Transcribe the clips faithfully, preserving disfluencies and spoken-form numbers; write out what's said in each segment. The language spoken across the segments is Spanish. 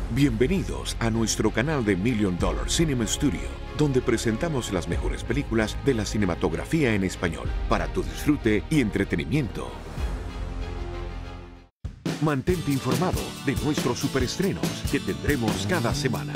Bienvenidos a nuestro canal de Million Dollar Cinema Studio, donde presentamos las mejores películas de la cinematografía en español, para tu disfrute y entretenimiento. Mantente informado de nuestros superestrenos que tendremos cada semana.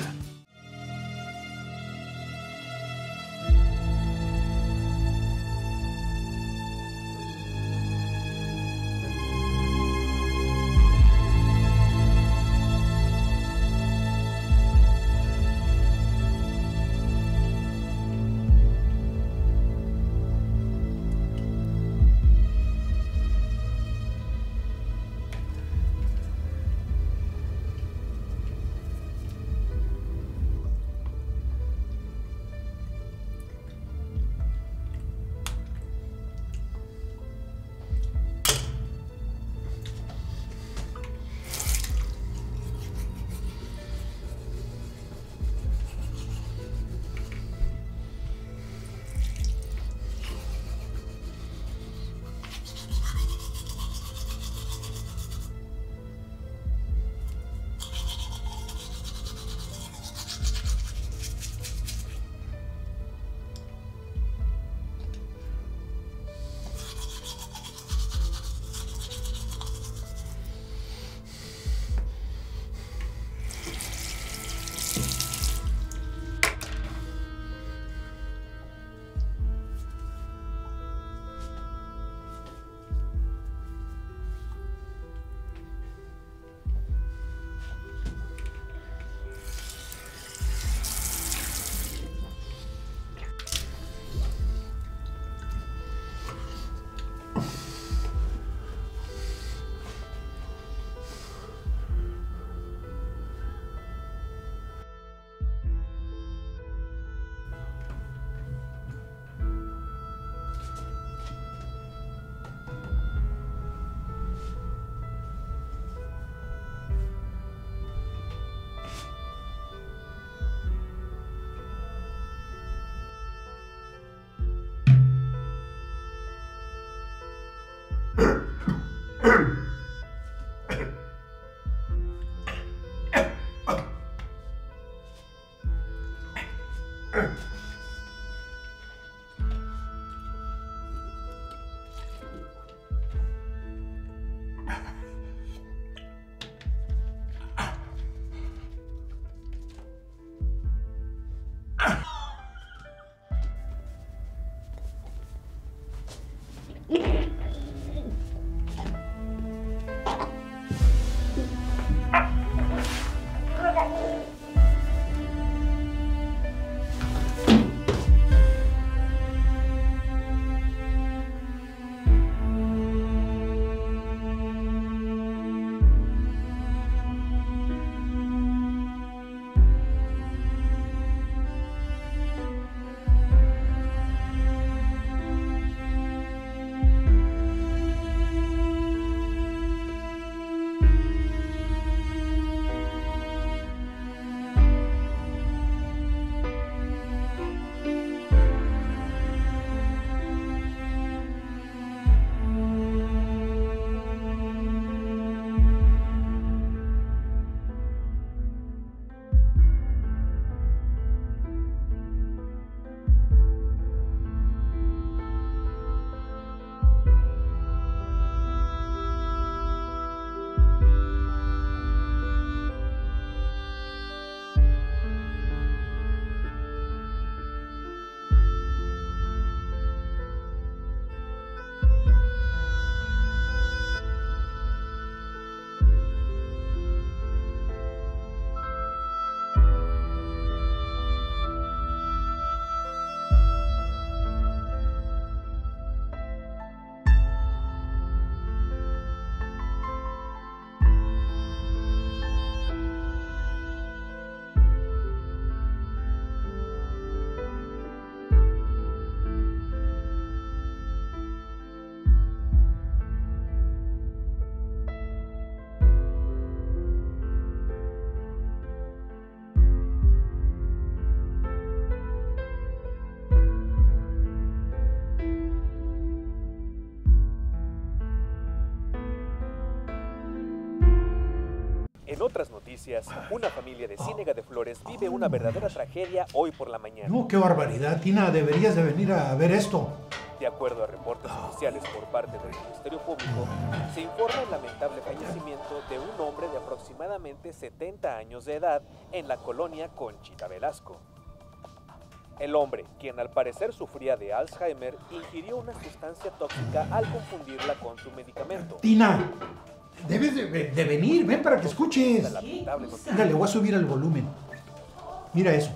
noticias. Una familia de Ciénega de Flores vive una verdadera tragedia hoy por la mañana. No, qué barbaridad, Tina. Deberías de venir a ver esto. De acuerdo a reportes oficiales por parte del Ministerio Público, se informa el lamentable fallecimiento de un hombre de aproximadamente setenta años de edad en la colonia Conchita Velasco. El hombre, quien al parecer sufría de Alzheimer, ingirió una sustancia tóxica al confundirla con su medicamento. Tina, debes de, de venir, ven para que escuches. Mira, le voy a subir el volumen. Mira eso.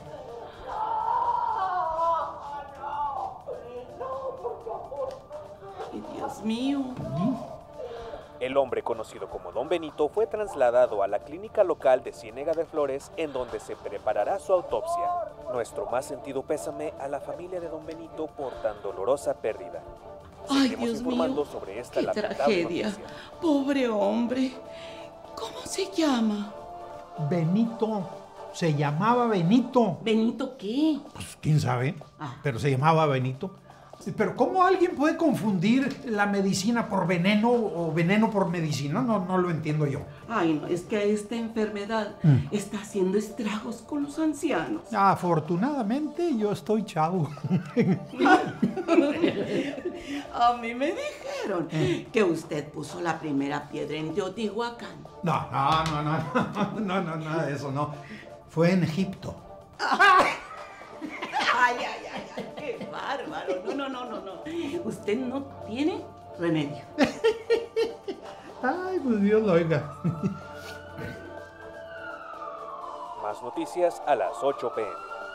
Ay, Dios mío. El hombre, conocido como Don Benito, fue trasladado a la clínica local de Ciénega de Flores, en donde se preparará su autopsia. Nuestro más sentido pésame a la familia de Don Benito por tan dolorosa pérdida. Ay, Seguiremos Dios informando mío, sobre esta qué lamentable tragedia. noticia. Pobre hombre. ¿Cómo se llama? Benito. Se llamaba Benito. ¿Benito qué? Pues quién sabe, Ah. pero se llamaba Benito. Pero ¿cómo alguien puede confundir la medicina por veneno o veneno por medicina? No, no lo entiendo yo. Ay, no, es que esta enfermedad Mm. está haciendo estragos con los ancianos. Afortunadamente yo estoy chavo. A mí me dijeron que usted puso la primera piedra en Teotihuacán. No, no, no, no, no, no, no, nada de eso, no. Fue en Egipto. Ay, ay, ay, ay, qué bárbaro. No, no, no, no, no. Usted no tiene remedio. Ay, pues Dios lo oiga. Más noticias a las ocho pe eme.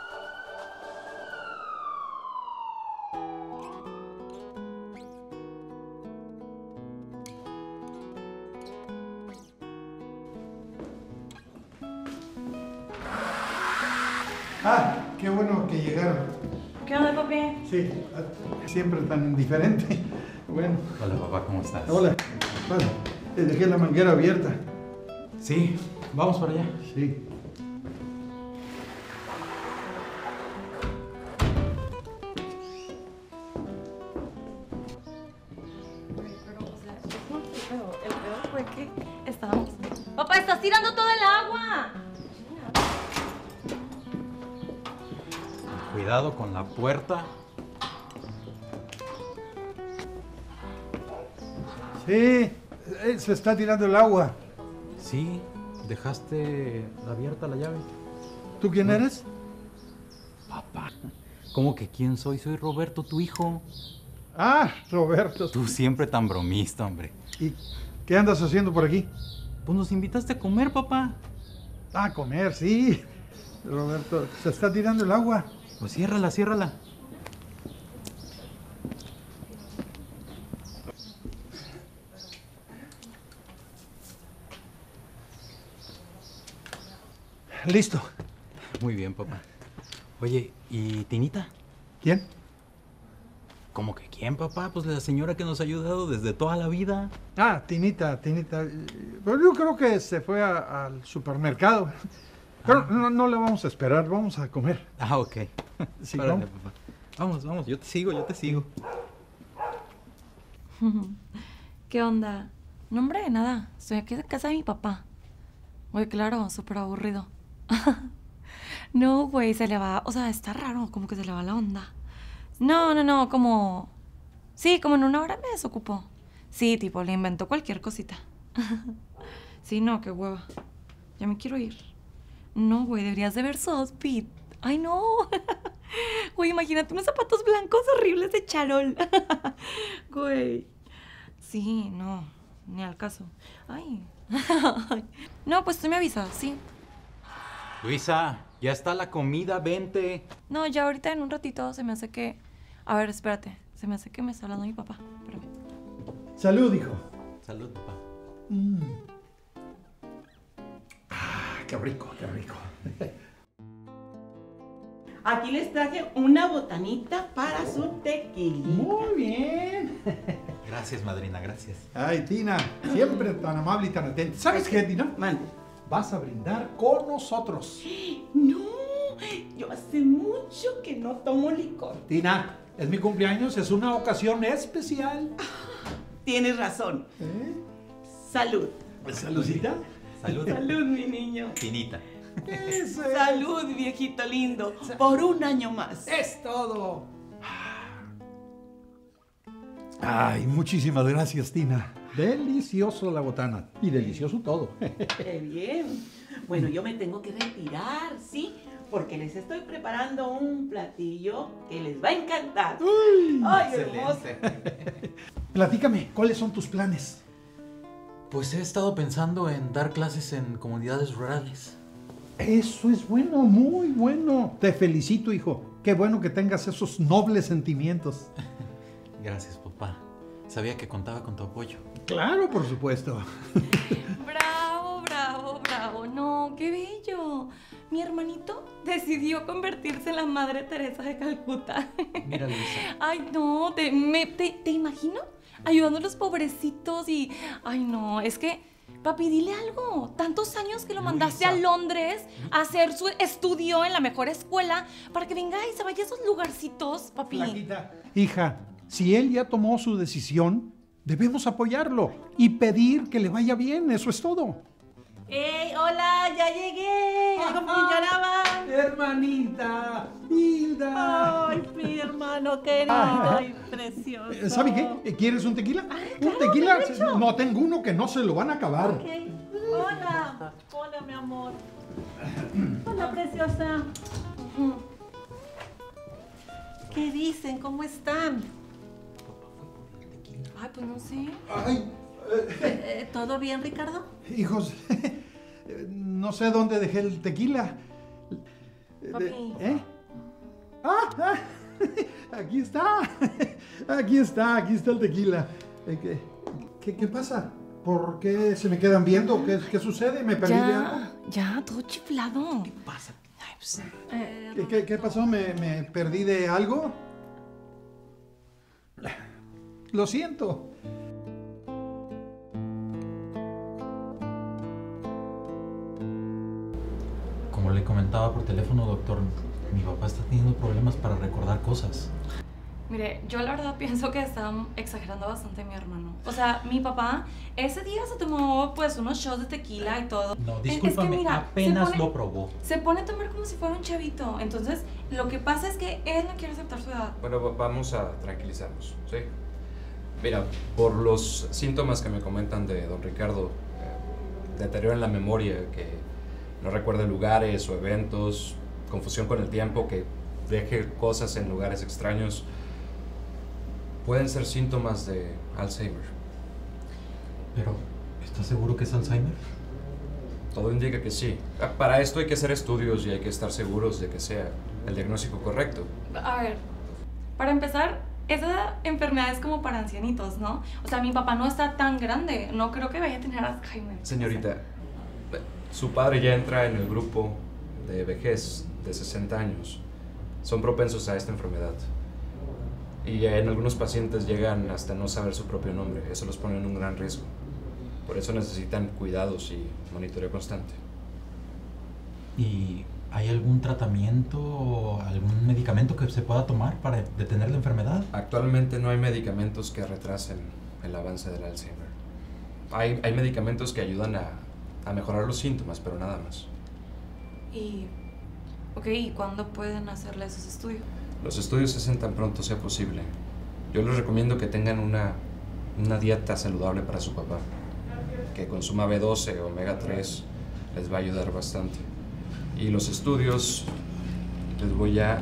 Ah, qué bueno que llegaron. ¿Qué onda, papi? Sí, siempre tan indiferente. Bueno. Hola, papá, ¿cómo estás? Hola. Bueno, dejé la manguera abierta. Sí, vamos para allá. Sí. El peor fue que estábamos... ¡Papá, estás tirando todo el agua! Cuidado con la puerta. Sí, eh, se está tirando el agua. Sí, dejaste abierta la llave. ¿Tú quién eres? Papá. ¿Cómo que quién soy? Soy Roberto, tu hijo. Ah, Roberto. Tú siempre tan bromista, hombre. ¿Y qué andas haciendo por aquí? Pues nos invitaste a comer, papá. Ah, comer, sí. Roberto, se está tirando el agua. Pues ciérrala, ciérrala. Listo. Muy bien, papá. Oye, ¿y Tinita? ¿Quién? ¿Cómo que quién, papá? Pues la señora que nos ha ayudado desde toda la vida. Ah, Tinita, Tinita. Pero yo creo que se fue a- al supermercado. Pero no, no la vamos a esperar, vamos a comer. Ah, ok. Sí, Órale, ¿no? papá. Vamos, vamos, yo te sigo, yo te sigo. ¿Qué onda? No, hombre, nada. Estoy aquí en casa de mi papá. Güey, claro, súper aburrido. No, güey, se le va... O sea, está raro, como que se le va la onda. No, no, no, como... Sí, como en una hora me desocupo. Sí, tipo, le inventó cualquier cosita. Sí, no, qué hueva. Ya me quiero ir. No, güey, deberías de ver su outfit. Ay, no. Güey, imagínate unos zapatos blancos horribles de charol. Güey. Sí, no, ni al caso. Ay. No, pues tú me avisas, sí. Luisa, ya está la comida, vente. No, ya ahorita en un ratito se me hace que... A ver, espérate. Se me hace que me está hablando mi papá. Espérame. Salud, hijo. Salud, papá. Mm. Ah, qué rico, qué rico. Aquí les traje una botanita para su tequila. Muy bien. Gracias, madrina, gracias. Ay, Tina, siempre tan amable y tan atenta. ¿Sabes qué, Tina? Mande. Vas a brindar con nosotros. No, yo hace mucho que no tomo licor. Tina, es mi cumpleaños, es una ocasión especial. Tienes razón. ¿Eh? Salud. Saludcita. Salud. Salud, mi niño. Finita. Eso es. Salud, viejito lindo. Por un año más. Es todo. Ay, muchísimas gracias, Tina. Delicioso la botana. Y delicioso todo. Qué bien. Bueno, yo me tengo que retirar, ¿sí? Porque les estoy preparando un platillo que les va a encantar. Uy, ¡Ay, hermoso! Platícame, ¿cuáles son tus planes? Pues he estado pensando en dar clases en comunidades rurales. Eso es bueno, muy bueno. Te felicito, hijo. Qué bueno que tengas esos nobles sentimientos. Gracias, papá. Sabía que contaba con tu apoyo. Claro, por supuesto. Bravo, bravo, bravo. No, qué bello. Mi hermanito decidió convertirse en la Madre Teresa de Calcuta. Mira, Luisa. Ay, no, te, me, te, te imagino ayudando a los pobrecitos y... Ay, no, es que, papi, dile algo. Tantos años que lo mandaste Luisa. a Londres a hacer su estudio en la mejor escuela para que venga y se vaya a esos lugarcitos, papi. Flaquita. Hija, si él ya tomó su decisión, debemos apoyarlo y pedir que le vaya bien. Eso es todo. ¡Ey, hola! ¡Ya llegué! ¿Cómo lloraba? Hermanita, Hilda. ¡Ay, mi hermano querido Ah. y precioso! ¿Sabe qué? ¿Quieres un tequila? claro, ¿Un tequila? derecho. No, tengo uno que no se lo van a acabar. Ok. Hola. Hola, mi amor. Hola, preciosa. ¿Qué dicen? ¿Cómo están? Ay, pues no sé. Ay, Eh, ¿Todo bien, Ricardo? hijos, no sé dónde dejé el tequila. Papi. ¿Eh? ¡Ah! ah, Aquí está. Aquí está, aquí está el tequila. Eh, ¿Qué, qué, qué pasa? ¿Por qué se me quedan viendo? ¿Qué, qué sucede? ¿Me perdí de algo? Ya, ya, todo chiflado. ¿Qué pasa? Ay, pues, ¿Qué, qué, qué pasó? ¿Me, ¿Me perdí de algo? Lo siento. Como le comentaba por teléfono, doctor, mi papá está teniendo problemas para recordar cosas. Mire, yo la verdad pienso que están exagerando bastante mi hermano. O sea, mi papá ese día se tomó pues unos shots de tequila y todo. No, Es- es que, discúlpame, mira, apenas se pone- lo probó. Se pone a tomar como si fuera un chavito. Entonces, lo que pasa es que él no quiere aceptar su edad. Bueno, va- vamos a tranquilizarnos, ¿sí? Mira, por los síntomas que me comentan de don Ricardo, eh, deterioro en la memoria, que no recuerde lugares o eventos, confusión con el tiempo, que deje cosas en lugares extraños, pueden ser síntomas de Alzheimer. Pero, ¿estás seguro que es Alzheimer? Todo indica que sí. Ah, Para esto hay que hacer estudios y hay que estar seguros de que sea el diagnóstico correcto. A ver, para empezar, esa enfermedad es como para ancianitos, ¿no? O sea, mi papá no está tan grande. No creo que vaya a tener Alzheimer. Señorita, su padre ya entra en el grupo de vejez de sesenta años. Son propensos a esta enfermedad. Y en algunos pacientes llegan hasta no saber su propio nombre. Eso los pone en un gran riesgo. Por eso necesitan cuidados y monitoreo constante. ¿Y hay algún tratamiento o algún medicamento que se pueda tomar para detener la enfermedad? Actualmente no hay medicamentos que retrasen el avance del Alzheimer. Hay, hay medicamentos que ayudan a, a mejorar los síntomas, pero nada más. Y, ok, ¿y cuándo pueden hacerle esos estudios? Los estudios se hacen tan pronto sea posible. Yo les recomiendo que tengan una, una dieta saludable para su papá. Que consuma B doce o omega tres les va a ayudar bastante. Y los estudios, les voy a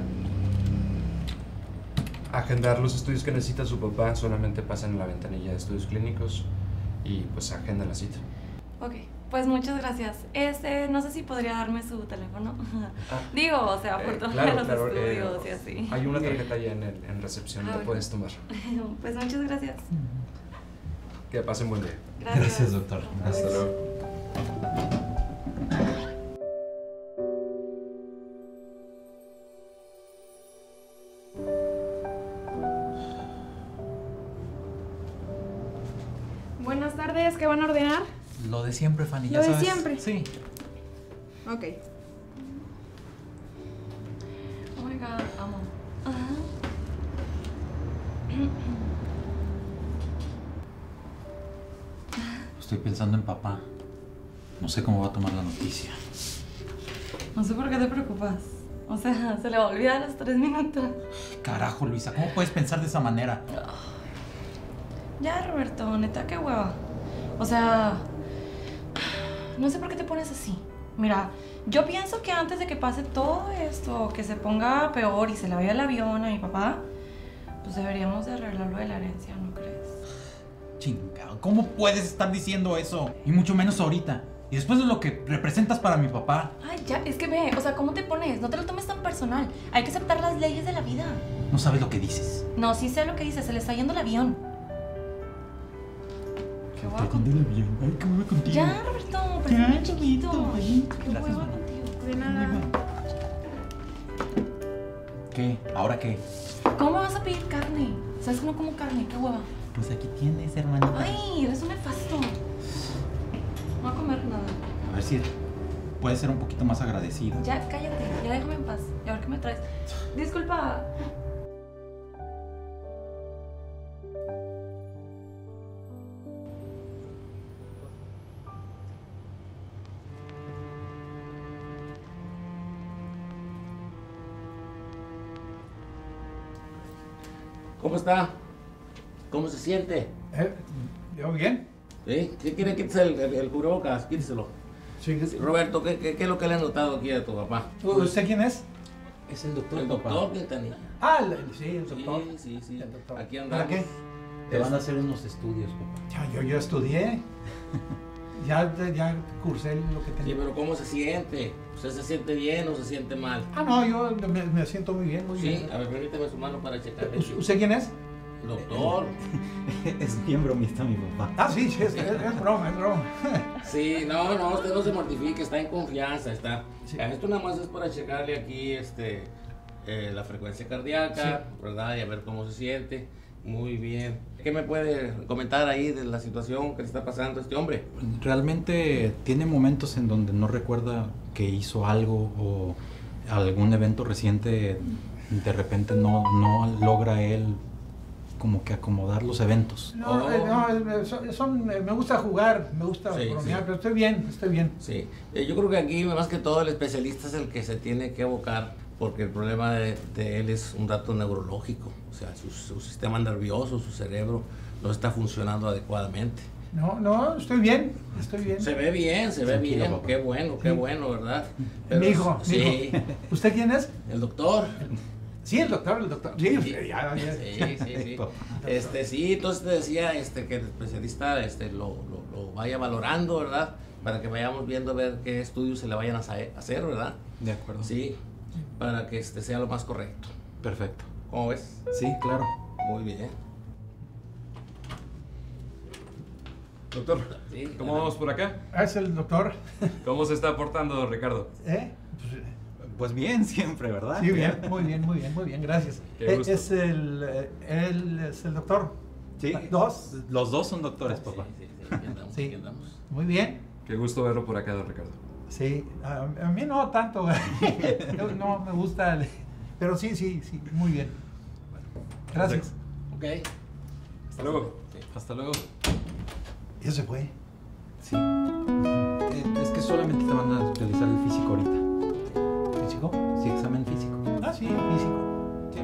agendar los estudios que necesita su papá. Solamente pasen en la ventanilla de estudios clínicos y pues agenden la cita. Ok, pues muchas gracias. Este, no sé si podría darme su teléfono. Digo, o sea, por Eh, todos claro, los claro, eh, estudios y así. Hay una tarjeta ya en, el- en recepción, Ah, la bueno. puedes tomar. Pues muchas gracias. Que pasen buen día. Gracias. Gracias, doctor. Hasta luego. Buenas tardes, ¿qué van a ordenar? Lo de siempre, Fanny, Lo ya de sabes. siempre. Sí. Ok. Oh my god, amo. Estoy pensando en papá. No sé cómo va a tomar la noticia. No sé por qué te preocupas. O sea, se le va a olvidar a los tres minutos. Carajo, Luisa, ¿cómo puedes pensar de esa manera? Ya, Roberto, neta, qué hueva. O sea, no sé por qué te pones así. Mira, yo pienso que antes de que pase todo esto, que se ponga peor y se le vaya el avión a mi papá, pues deberíamos de arreglarlo de la herencia, ¿no crees? Chingado, ¿cómo puedes estar diciendo eso? Y mucho menos ahorita. Y después de lo que representas para mi papá. Ay, ya, es que ve, o sea, ¿cómo te pones? No te lo tomes tan personal. Hay que aceptar las leyes de la vida. No sabes lo que dices. No, sí sé lo que dices, se le está yendo el avión. Qué guapo. Está yendo el avión. Ay, ¿cómo voy contigo? Ya, Roberto, pero es muy chiquito. Ay, Qué gracias, hueva mamá. contigo. De nada. ¿Qué? ¿Ahora qué? ¿Cómo me vas a pedir carne? ¿Sabes que no como carne? Qué hueva. Pues aquí tienes, hermanita. Ay, eres un nefasto. No voy a comer nada. A ver si puedes ser un poquito más agradecido. Ya, cállate, ya déjame en paz. Y a ver qué me traes. Disculpa. ¿Cómo está? ¿Cómo se siente? Eh, ¿Yo bien? ¿Sí? ¿Qué quiere? Quítese el, el, el cubrebocas, quíteselo. Sí. Roberto, ¿qué, qué, ¿qué es lo que le han notado aquí a tu papá? ¿Usted quién es? Es el doctor, El doctor Quintanilla. Ah, el- sí, el doctor. Sí, sí, sí. El doctor. Aquí ¿Para andamos. qué? Te van a hacer unos estudios, papá. Ya, yo ya estudié. ya, ya cursé lo que Sí, tenía. pero ¿cómo se siente? ¿Usted se siente bien o se siente mal? Ah, no, yo me, me siento muy bien, muy Sí, bien. a ver, permíteme su mano para checar. ¿U- ¿Usted quién es? Doctor. Es bien bromista mi papá. Ah, sí, sí, es, es, es broma, es broma. Sí, no, no, usted no se mortifique, está en confianza, está. Sí. Esto nada más es para checarle aquí este, eh, la frecuencia cardíaca, ¿verdad? Y a ver cómo se siente. Muy bien. ¿Qué me puede comentar ahí de la situación que le está pasando a este hombre? Realmente tiene momentos en donde no recuerda que hizo algo o algún evento reciente, de repente no, no logra él como que acomodar los eventos. No, Oh. eh, no, eh, son, son, eh, me gusta jugar, me gusta Sí, bromear, sí. pero estoy bien, estoy bien. Sí, eh, yo creo que aquí más que todo el especialista es el que se tiene que abocar porque el problema de, de él es un dato neurológico, o sea, su, su sistema nervioso, su cerebro no está funcionando adecuadamente. No, no, estoy bien, estoy bien. Se ve bien, se ve Tranquilo, bien, papá. qué bueno, qué Sí. bueno, ¿verdad? Mi hijo, mi sí, hijo. ¿Usted quién es? el doctor. Sí, el doctor, el doctor. Sí, Sí, ya, ya. sí, sí, sí. Este, sí, entonces te decía este, que el especialista este, lo, lo, lo vaya valorando, ¿verdad? Para que vayamos viendo a ver qué estudios se le vayan a sa- hacer, ¿verdad? De acuerdo. Sí, para que este sea lo más correcto. Perfecto. ¿Cómo ves? Sí, claro. Muy bien. Doctor, Sí, ¿cómo vamos por acá? Ah, es el doctor. ¿Cómo se está portando, don Ricardo? ¿Eh? Pues, Pues bien, siempre, ¿verdad? sí, bien, muy bien, muy bien, muy bien, gracias. Qué Eh, gusto. Es el, eh, él es el doctor. Sí. Dos. Los dos son doctores, papá. Sí, sí, sí, aquí andamos, Sí. aquí andamos. Muy bien. Qué gusto verlo por acá, don Ricardo. Sí, a, a mí no tanto. no, no me gusta, el- pero sí, sí, sí, muy bien. Gracias. Ok. Hasta luego. Hasta luego. Ya se fue. Sí. Eh, es que solamente te van a realizar el físico ahorita. ¿Físico? Sí, examen físico. Ah, sí, físico. Sí.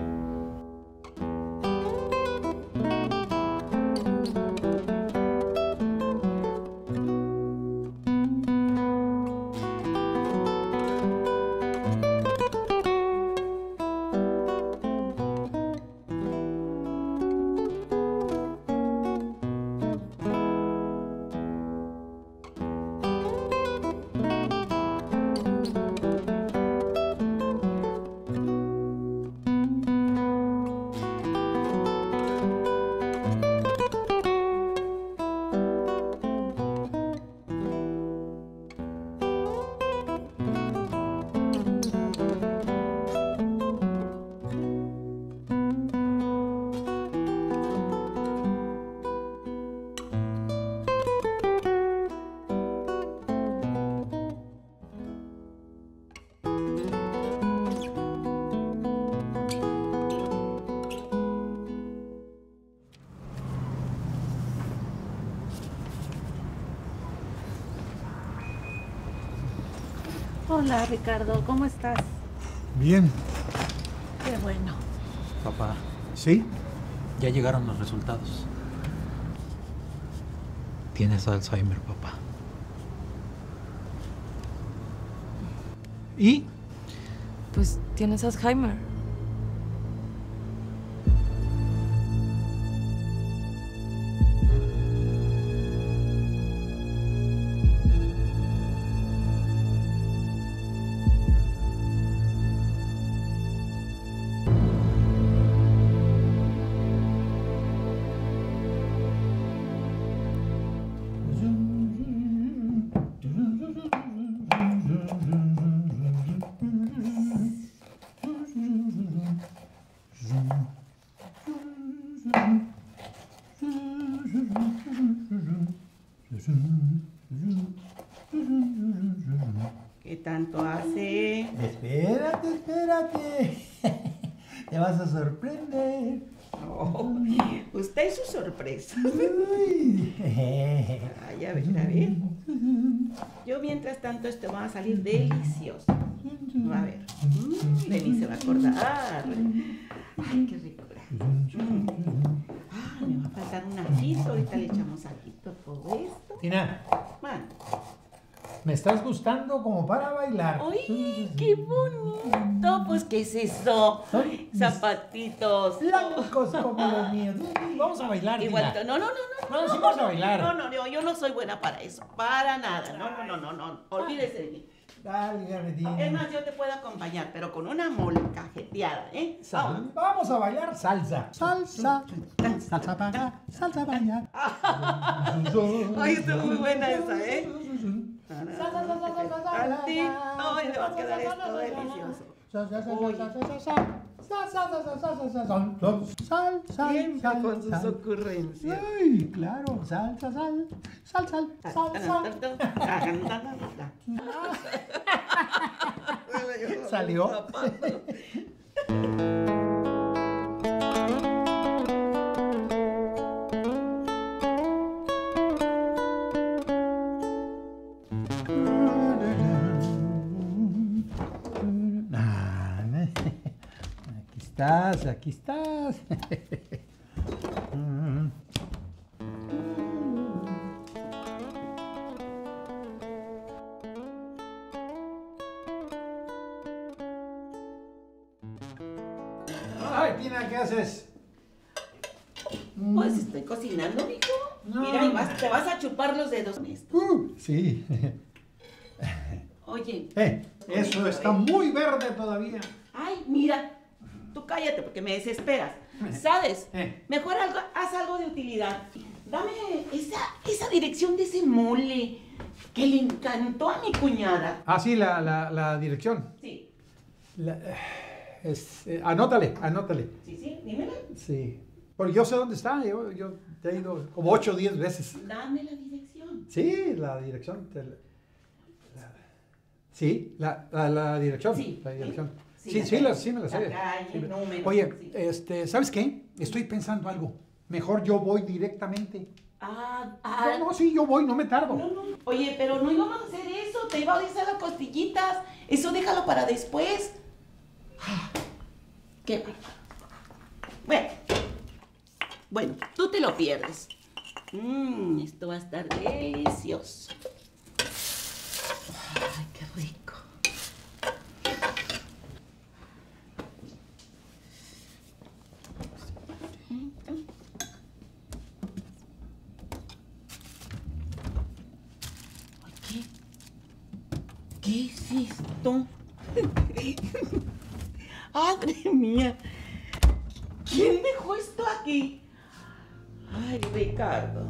Hola, Ricardo, ¿cómo estás? Bien. Qué bueno. Papá. ¿Sí? Ya llegaron los resultados. Tienes Alzheimer, papá. ¿Y? Pues tienes Alzheimer. ¿Qué tanto hace? Espérate, espérate. Te vas a sorprender. Oh, usted y su sorpresa. Uy. Ay, a ver, a ver. Yo mientras tanto esto va a salir delicioso. A ver, mm, de mí se va a acordar. Ay, qué ricura. Mm. Ah, me va a faltar un ajito. Ahorita le echamos ajito a todo esto. Tina, Bueno. me estás gustando como para bailar. ¡Ay, qué bonito! Pues, ¿qué es eso? Zapatitos. Blancos como los míos. Vamos a bailar, Igual, Tina. no, no, no, no. No, sí vamos a bailar. No, no, no, yo no soy buena para eso. Para nada. No, no, no, no, no. Olvídese de mí. Válgame, Tina. Es más, yo te puedo acompañar, pero con una molcajeteada, ¿eh? Sal- Vamos a bailar salsa. Salsa. Salsa para acá, salsa para allá. Ay, está muy buena esa, ¿eh? Tantito y le va a quedar esto delicioso. Sal, sal, Siempre sal, con sus sal. ocurrencias. Ay, claro, salsa, sal, sal, sal, sal, sal. Salió. Aquí estás, aquí estás. Ay, Tina, ¿qué haces? Pues estoy cocinando, mijo. No. Mira, y vas- te vas a chupar los dedos. Uh, sí. Oye. Eh, eso está muy verde todavía. Ay, mira. Tú cállate porque me desesperas. ¿Sabes? Eh. Mejor algo, haz algo de utilidad. Dame esa, esa dirección de ese mole que le encantó a mi cuñada. Ah, sí, la, la, la dirección. Sí, La- es, eh, anótale, anótale. sí, sí, dímela. Sí. Porque yo sé dónde está. Yo, yo te he ido como ocho o diez veces. Dame la dirección. Sí, la dirección. te la- la- sí, la, la, la dirección. Sí, La dirección. sí, Sí, la sí, calle. la, sí me la sé. La calle, Sí me- número, Oye, sí. este, ¿sabes qué? Estoy pensando algo. Mejor yo voy directamente. Ah, ah. No, no, sí, yo voy, no me tardo. No, no. Oye, pero no íbamos a hacer eso. Te iba a decir las costillitas. Eso déjalo para después. Ah, qué bárbaro. Bueno. Bueno, tú te lo pierdes. Mmm, esto va a estar delicioso. Ay, qué rico. Oye, ¿qué es esto? ¡Madre mía! ¿Quién dejó esto aquí? Ay, Ricardo.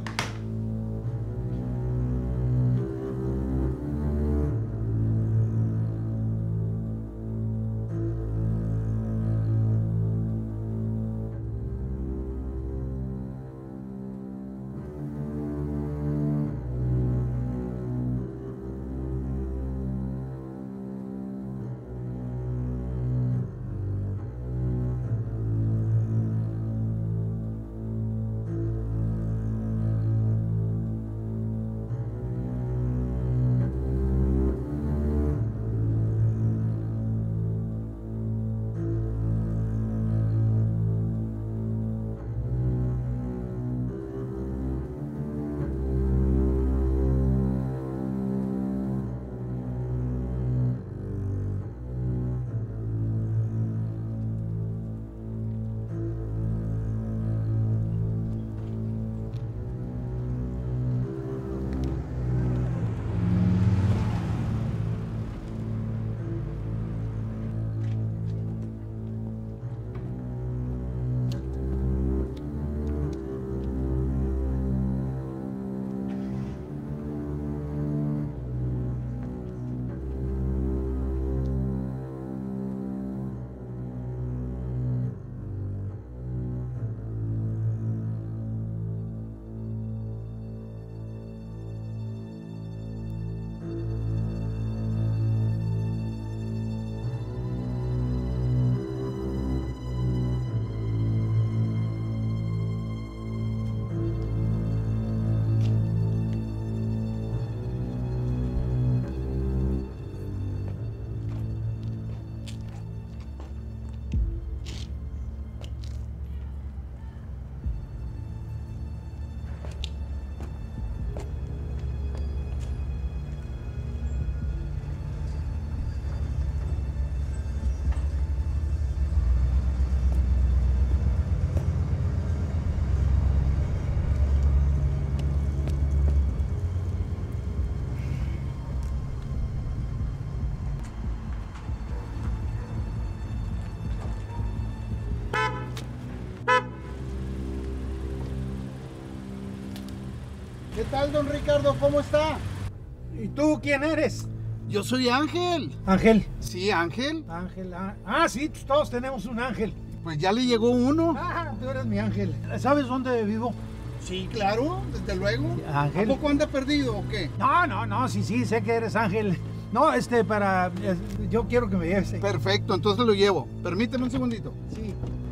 ¿Qué tal, don Ricardo? ¿Cómo está? ¿Y tú quién eres? Yo soy Ángel. Ángel. Sí, Ángel. Ángel. Ah, ah, sí, pues todos tenemos un ángel. Pues ya le llegó uno. Ah, tú eres mi ángel. ¿Sabes dónde vivo? Sí, claro, desde luego. Ángel. ¿A poco anda perdido o qué? No, no, no, sí, sí, sé que eres Ángel. No, este, para... eh, yo quiero que me lleves. Perfecto, entonces lo llevo. Permíteme un segundito. Sí.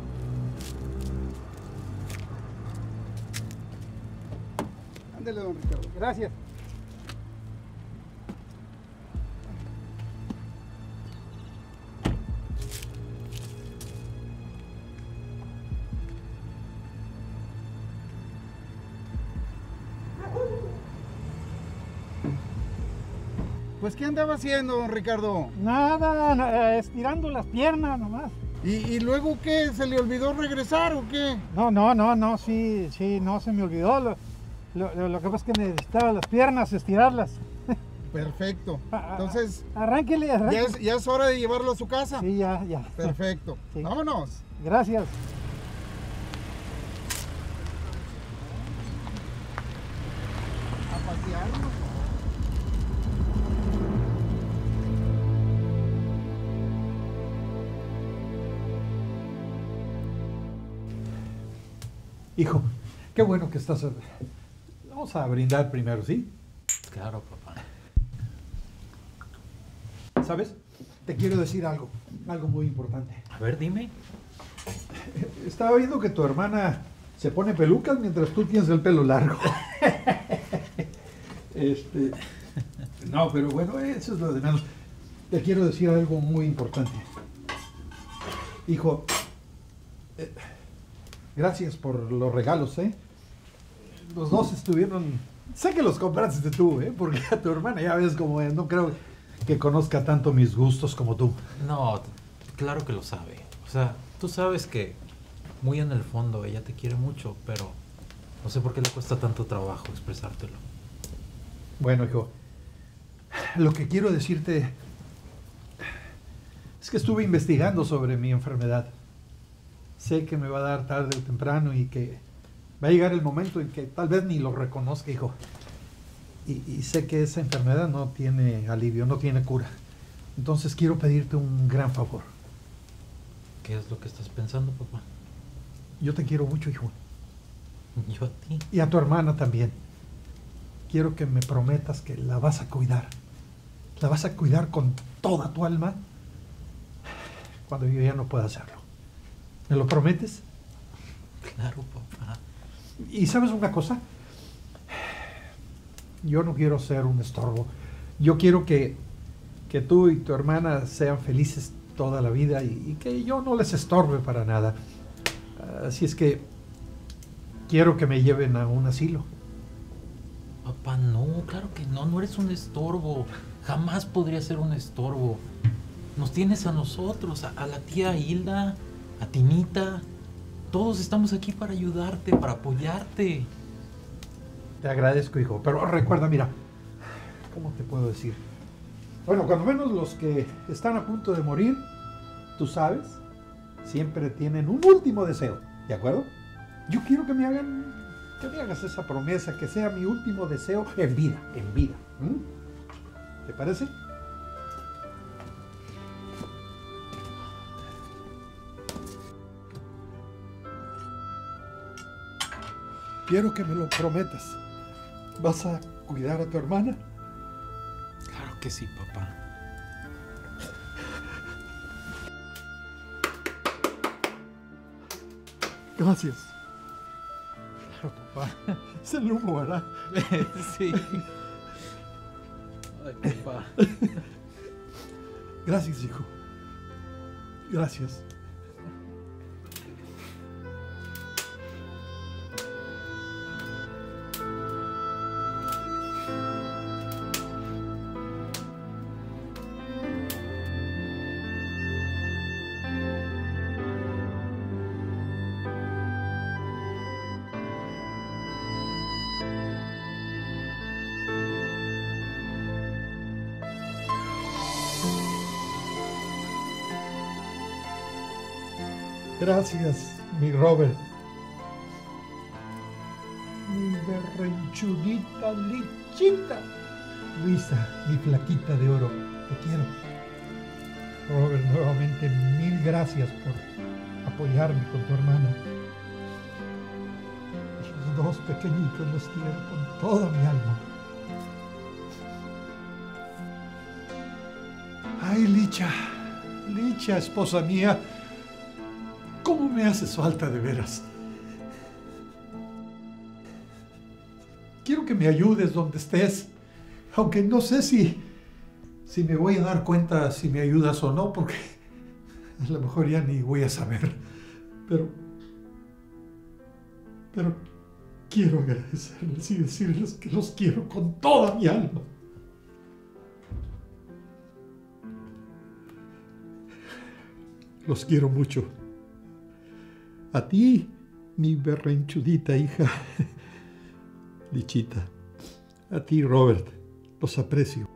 Ándale, don Ricardo. Gracias. Pues, ¿qué andaba haciendo, don Ricardo? Nada, na- estirando las piernas nomás. ¿Y, ¿Y luego qué? ¿Se le olvidó regresar o qué? No, no, no, no, sí, sí, no se me olvidó. Lo, lo, lo- lo que pasa es que necesitaba las piernas, estirarlas. Perfecto. Entonces, Arránquele, ¿ya arránquele. es, ya es hora de llevarlo a su casa? Sí, ya, ya. Perfecto. Sí. Vámonos. Gracias. A pasearnos. Hijo, qué bueno que estás... Vamos a brindar primero, ¿sí? Claro, papá. ¿Sabes? Te quiero decir algo, algo muy importante. A ver, dime. Estaba viendo que tu hermana se pone pelucas mientras tú tienes el pelo largo. Este, no, pero bueno, eso es lo de menos. Te quiero decir algo muy importante. Hijo, eh, gracias por los regalos, ¿eh? Los dos estuvieron... Sé que los compraste tú, ¿eh? Porque a tu hermana ya ves cómo es. No creo que conozca tanto mis gustos como tú. No, claro que lo sabe. O sea, tú sabes que muy en el fondo ella te quiere mucho, pero no sé por qué le cuesta tanto trabajo expresártelo. Bueno, hijo, lo que quiero decirte es que estuve investigando sobre mi enfermedad. Sé que me va a dar tarde o temprano y que va a llegar el momento en que tal vez ni lo reconozca, hijo. Y, y sé que esa enfermedad no tiene alivio, no tiene cura. Entonces quiero pedirte un gran favor. ¿Qué es lo que estás pensando, papá? Yo te quiero mucho, hijo. Yo a ti. Y a tu hermana también. Quiero que me prometas que la vas a cuidar. La vas a cuidar con toda tu alma cuando yo ya no pueda hacerlo. ¿Me lo prometes? Claro, papá. ¿Y sabes una cosa? Yo no quiero ser un estorbo. Yo quiero que, que tú y tu hermana sean felices toda la vida y, y que yo no les estorbe para nada. Así es que quiero que me lleven a un asilo. Papá, no, claro que no, no eres un estorbo. Jamás podría ser un estorbo. Nos tienes a nosotros, a, a la tía Hilda, a Tinita. Todos estamos aquí para ayudarte, para apoyarte. Te agradezco, hijo. Pero recuerda, mira, ¿cómo te puedo decir? Bueno, cuando menos los que están a punto de morir, tú sabes, siempre tienen un último deseo, ¿de acuerdo? Yo quiero que me hagan, que me hagas esa promesa, que sea mi último deseo en vida, en vida. ¿Mm? ¿Te parece? Quiero que me lo prometas. ¿Vas a cuidar a tu hermana? Claro que sí, papá. Gracias. Claro, papá. Es el humo, ¿verdad? Sí. Ay, papá. Gracias, hijo. Gracias. Gracias, mi Robert. Mi Robert. berrenchudita Lichita. Luisa, mi flaquita de oro, te quiero. Robert, nuevamente mil gracias por apoyarme con tu hermana. Esos dos pequeñitos los quiero con toda mi alma. Ay, Licha, Licha, esposa mía, ¿cómo me haces falta de veras? Quiero que me ayudes donde estés, aunque no sé si, si me voy a dar cuenta si me ayudas o no, porque a lo mejor ya ni voy a saber. Pero, pero quiero agradecerles y decirles que los quiero con toda mi alma. Los quiero mucho. A ti, mi berrenchudita hija, Lichita. A ti, Robert. Los aprecio.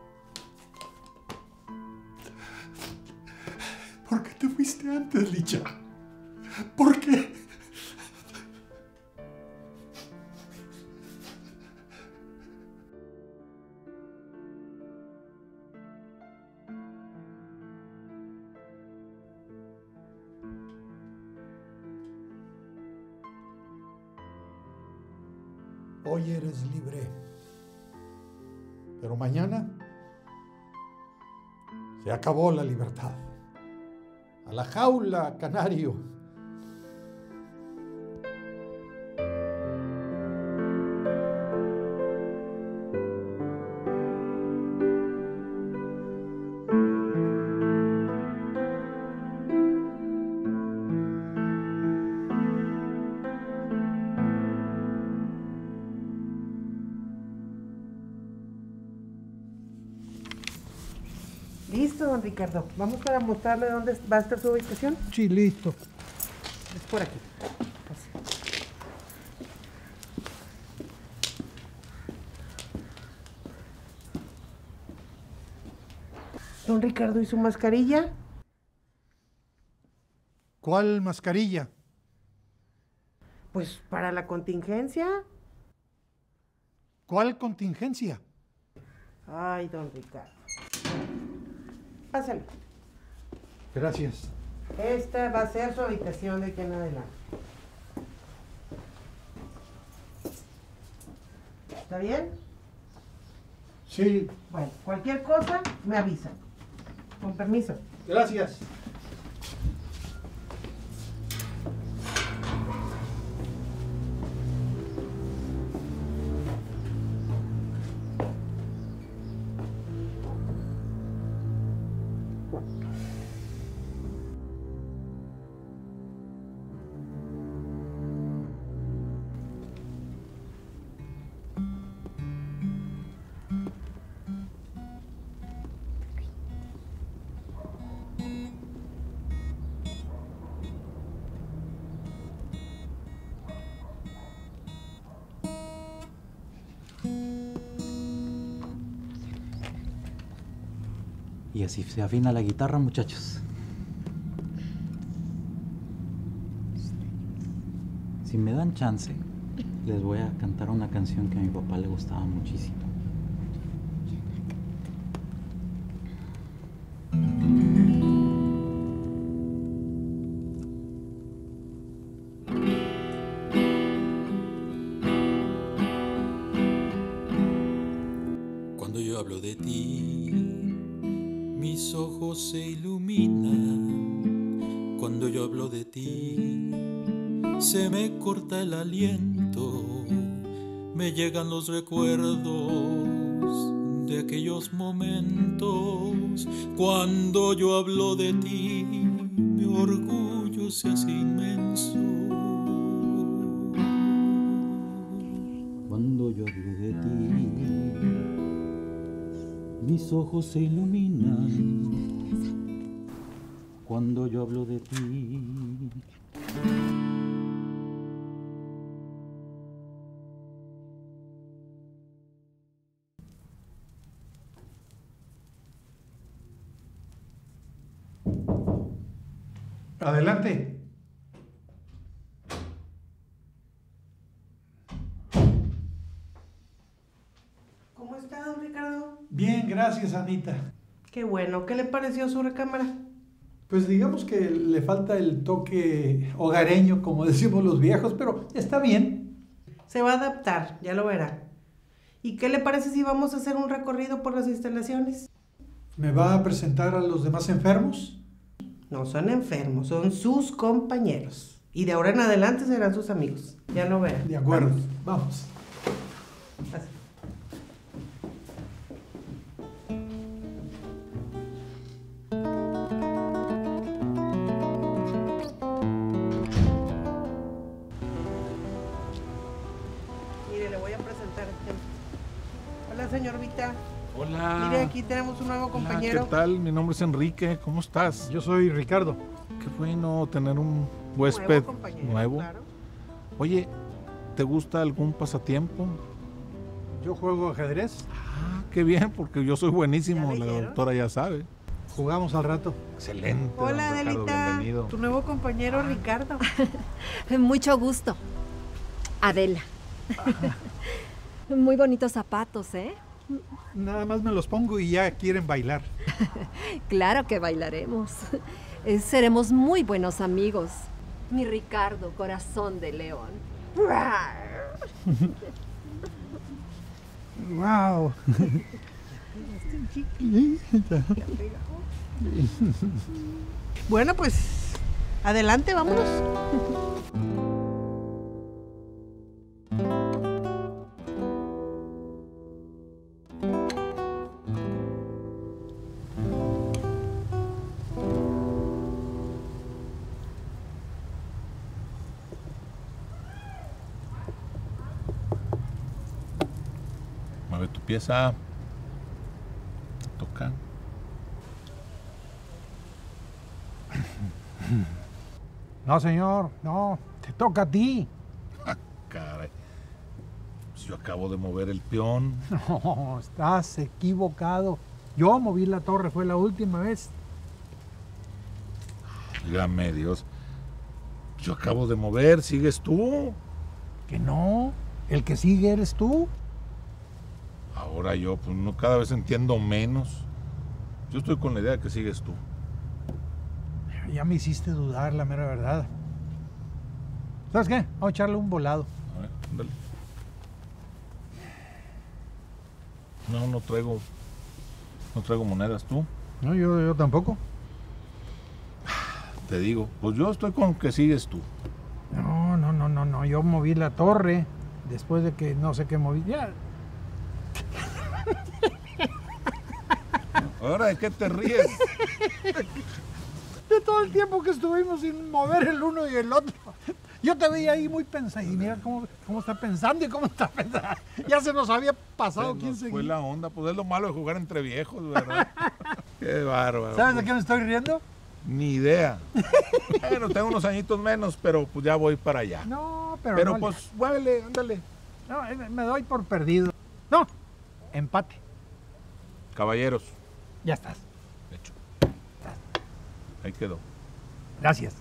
¿Por qué te fuiste antes, Licha? ¿Por qué? Hoy eres libre, pero mañana se acabó la libertad. A la jaula, canario. Listo, don Ricardo. Vamos para mostrarle dónde va a estar su ubicación. Sí, listo. Es por aquí. Don Ricardo, ¿y su mascarilla? ¿Cuál mascarilla? Pues para la contingencia. ¿Cuál contingencia? Ay, don Ricardo. Pásale. Gracias. Esta va a ser su habitación de aquí en adelante. ¿Está bien? Sí. Bueno, cualquier cosa me avisa. Con permiso. Gracias. Y así se afina la guitarra, muchachos. Si me dan chance, les voy a cantar una canción que a mi papá le gustaba muchísimo. Cuando yo hablo de ti, mis ojos se iluminan. Cuando yo hablo de ti, se me corta el aliento. Me llegan los recuerdos de aquellos momentos. Cuando yo hablo de ti, mi orgullo se hace inmenso. Cuando yo hablo de ti, mis ojos se iluminan. Cuando yo hablo de ti. Adelante. Gracias, Anita. Qué bueno. ¿Qué le pareció su recámara? Pues digamos que le falta el toque hogareño, como decimos los viejos, pero está bien. Se va a adaptar, ya lo verá. ¿Y qué le parece si vamos a hacer un recorrido por las instalaciones? ¿Me va a presentar a los demás enfermos? No son enfermos, son sus compañeros. Y de ahora en adelante serán sus amigos. Ya lo verán. De acuerdo, vamos. Pasa. Mire, le voy a presentar. Hola, señor Vita. Hola. Mire, aquí tenemos un nuevo compañero. Hola, ¿qué tal? Mi nombre es Enrique. ¿Cómo estás? Yo soy Ricardo. Qué bueno tener un huésped Nuevo compañero, nuevo. claro. Oye, ¿te gusta algún pasatiempo? Yo juego ajedrez. Ah, qué bien, porque yo soy buenísimo. ¿Ya La leyeron? doctora ya sabe. Jugamos al rato. Excelente. don Hola, Ricardo, Adelita. bienvenido. Tu nuevo compañero, Ricardo. Mucho gusto. Adela. Muy bonitos zapatos, ¿eh? Nada más me los pongo y ya quieren bailar. Claro que bailaremos. Eh, Seremos muy buenos amigos. Mi Ricardo, corazón de león. ¡Wow! Bueno, pues adelante, vámonos. Mueve tu pieza. Toca. No, señor, no, te toca a ti. Caray. Pues yo acabo de mover el peón. No, estás equivocado. Yo moví la torre, fue la última vez. Dígame, Dios. Yo acabo de mover, sigues tú. Que no, el que sigue eres tú. Ahora yo, pues no, cada vez entiendo menos. Yo estoy con la idea de que sigues tú. Ya me hiciste dudar, la mera verdad. ¿Sabes qué? Vamos a echarle un volado. A ver, ándale. No, no traigo. No traigo monedas, ¿tú? No, yo, yo tampoco. Te digo, pues yo estoy con que sigues tú. No, no, no, no, no. Yo moví la torre después de que no sé qué moví. Ya. Ahora, ¿de qué te ríes? De todo el tiempo que estuvimos sin mover el uno y el otro. Yo te veía ahí muy pensado. Y mira cómo, cómo está pensando y cómo está pensando. Ya se nos había pasado Se quién nos seguía. fue la onda, pues es lo malo de jugar entre viejos, ¿verdad? Qué bárbaro. ¿Sabes de pues. qué me estoy riendo? Ni idea. Bueno, tengo unos añitos menos, pero pues ya voy para allá. No, pero, Pero no, pues, muévele, ándale. no, eh, me doy por perdido. No, empate. Caballeros, Ya estás. hecho. Ahí quedó. Gracias.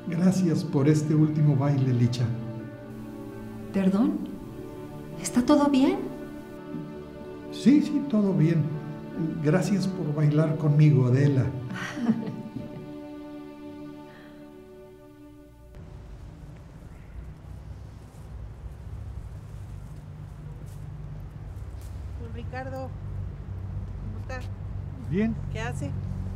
Gracias por este último baile, Licha. ¿Perdón? ¿Está todo bien? Sí, sí, todo bien. Gracias por bailar conmigo, Adela. Don Ricardo, ¿cómo está? Bien. ¿Qué hace?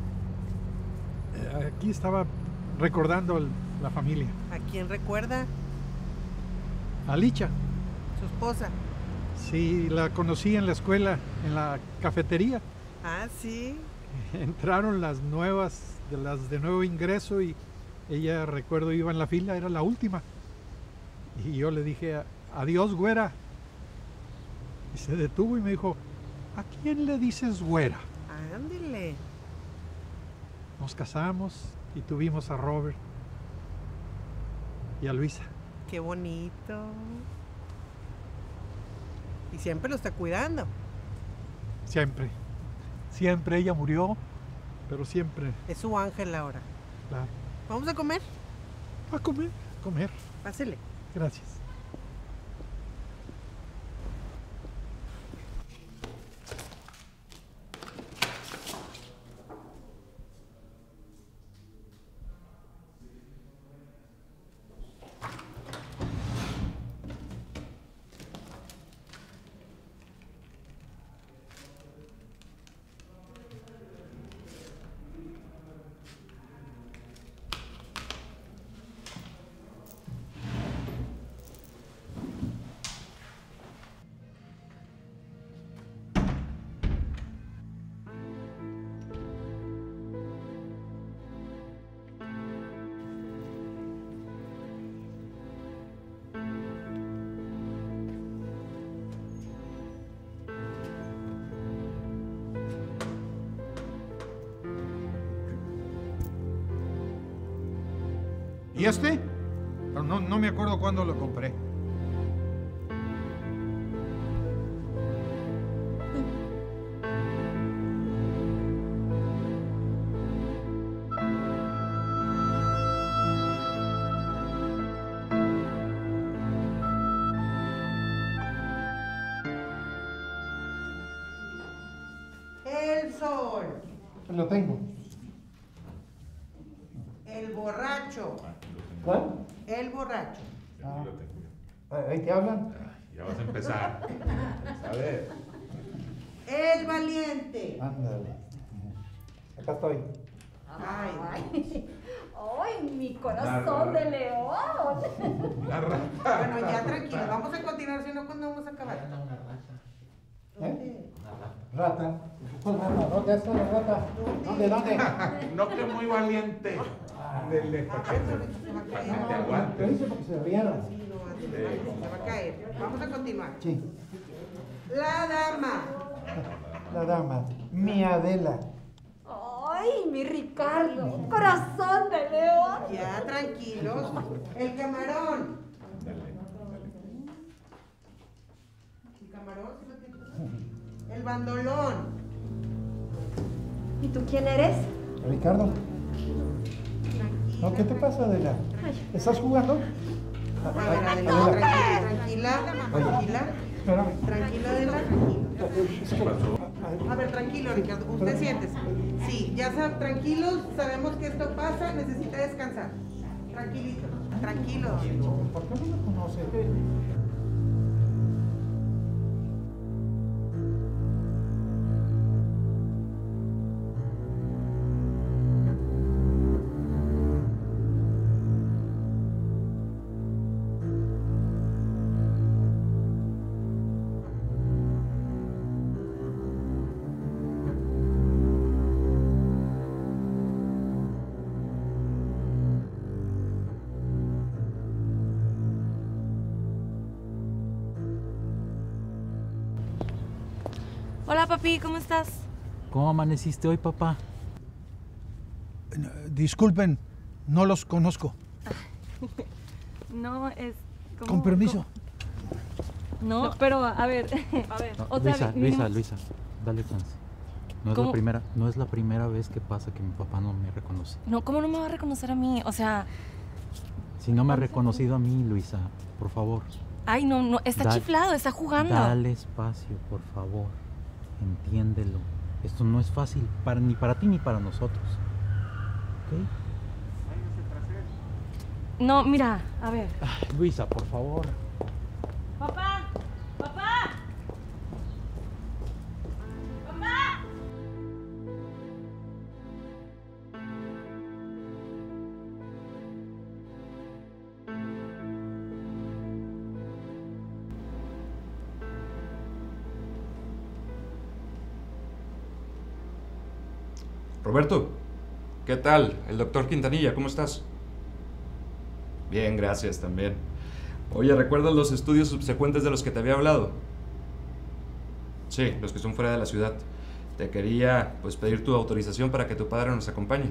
Eh, Aquí estaba recordando el- la familia. ¿A quién recuerda? A Licha. Su esposa. Sí, la conocí en la escuela, en la cafetería. Ah, sí. Entraron las nuevas, de las de nuevo ingreso, y ella, recuerdo, iba en la fila, era la última. Y yo le dije, adiós, güera. Y se detuvo y me dijo, ¿a quién le dices güera? Ándele. Nos casamos y tuvimos a Robert y a Luisa. Qué bonito. Y siempre lo está cuidando. Siempre. Siempre ella murió, pero siempre. Es su ángel ahora. Claro. ¿Vamos a comer? A comer, comer. Pásele. Gracias. ¿Y este? No, no, no me acuerdo cuándo lo compré. El sol. Lo tengo. El borracho. ¿Cuál? El borracho. Ah, ahí te hablan. Ya vas a empezar. A ver. El valiente. Ándale. Acá estoy. Ay. ¡Ay, mi corazón de león! La rata. Bueno, ya tranquilo. Vamos a continuar, si no, ¿cuándo vamos a acabar? ¿Eh? Rata. ¿Cuál rata? ¿Dónde está la rata? ¿Dónde, dónde? No, que muy valiente. Ándele, para que te, para que te aguantes. Lo hice porque se rieron. Sí, no, antes, se va a caer. Vamos a continuar. Sí. La dama. La dama. Mi Adela. ¡Ay, mi Ricardo! ¡Corazón de león! Ya, tranquilos. El camarón. El camarón, ¿sí lo tienes? El bandolón. ¿Y tú quién eres? Ricardo. No, ¿qué te pasa, Adela? ¿Estás jugando? A ver, Adela, tranquila, tranquila, tranquila. Espérame. Tranquila, Adela. A ver, tranquilo, Ricardo. Usted siéntese. Sí, ya saben, tranquilos, sabemos que esto pasa, necesita descansar. Tranquilito, tranquilo. ¿Por qué no me conoce? Hola, papi, ¿cómo estás? ¿Cómo amaneciste hoy, papá? Disculpen, no los conozco. No, es como... Con permiso. No, pero a ver, a ver. No, o sea, Luisa, vinimos- Luisa, Luisa, dale chance. No es, ¿Cómo? la primera, no es la primera vez que pasa que mi papá no me reconoce. No, ¿cómo no me va a reconocer a mí? O sea, Si no me ha reconocido a mí, Luisa, por favor. Ay, no, no, está Da- chiflado, está jugando. Dale espacio, por favor. Entiéndelo. Esto no es fácil para, ni para ti ni para nosotros. ¿Ok? No, mira, a ver. Ay, Luisa, por favor. ¡Papá! ¡Papá! ¡Papá! Roberto, ¿qué tal? El doctor Quintanilla, ¿cómo estás? Bien, gracias también. Oye, ¿recuerdas los estudios subsecuentes de los que te había hablado? Sí, los que son fuera de la ciudad. Te quería, pues, pedir tu autorización para que tu padre nos acompañe.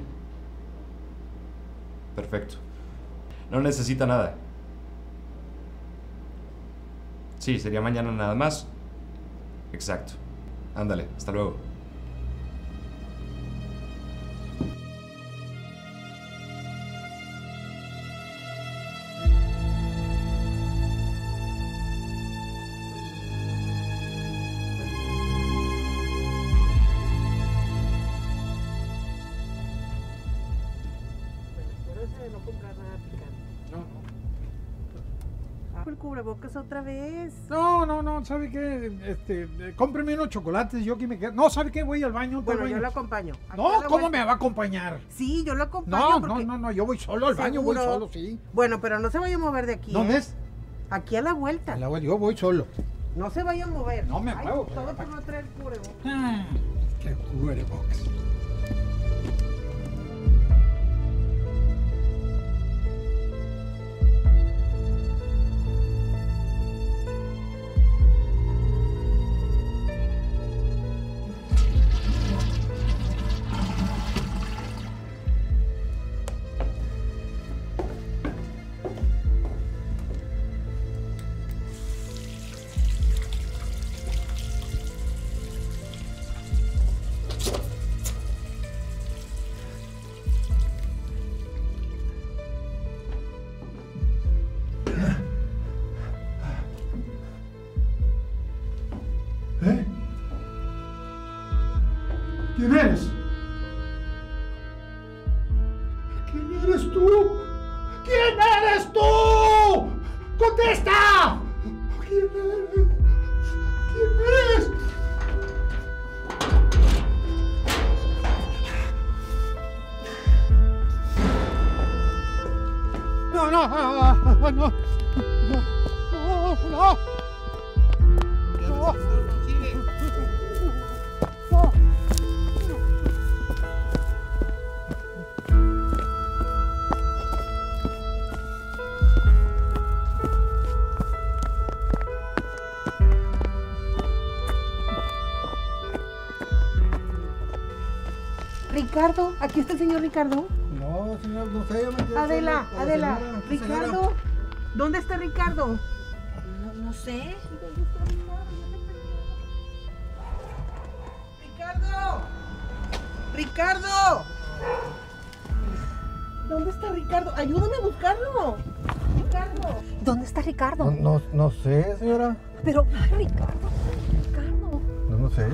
Perfecto. No necesita nada. Sí, sería mañana nada más. Exacto. Ándale, hasta luego. El cubrebocas otra vez. No, no, no, ¿sabe qué? Este, eh, cómpreme unos chocolates, yo aquí me quedo. No, ¿sabe qué? Voy al baño. Bueno, al baño. yo lo acompaño. Aquí a No, la ¿cómo vuelta. me va a acompañar? Sí, yo lo acompaño. No, porque- no, no, no, yo voy solo al baño, voy ¿Seguro? solo, sí. Bueno, pero no se vaya a mover de aquí. ¿Dónde ¿eh? es? Aquí a la vuelta. A la vuelta, yo voy solo. No se vaya a mover. No me Ay, muevo, todo pero- por no traer cubrebocas. Ah, qué cubrebocas. ¿Eh? ¿Quién eres? ¿Quién eres tú? ¿Quién eres tú? ¡Contesta! ¿Quién eres? ¿Quién eres? No, no, no, no, no, no, no. Ricardo, aquí está el señor Ricardo. No, señor, no sé. yo me- Adela, la Adela, señora, Ricardo. señora. ¿Dónde está Ricardo? No, no sé. ¡Ricardo! ¡Ricardo! ¿Dónde está Ricardo? Ayúdame a buscarlo. Ricardo. ¿Dónde está Ricardo? No, no, no sé, señora. Pero, Ricardo, Ricardo. No, no sé.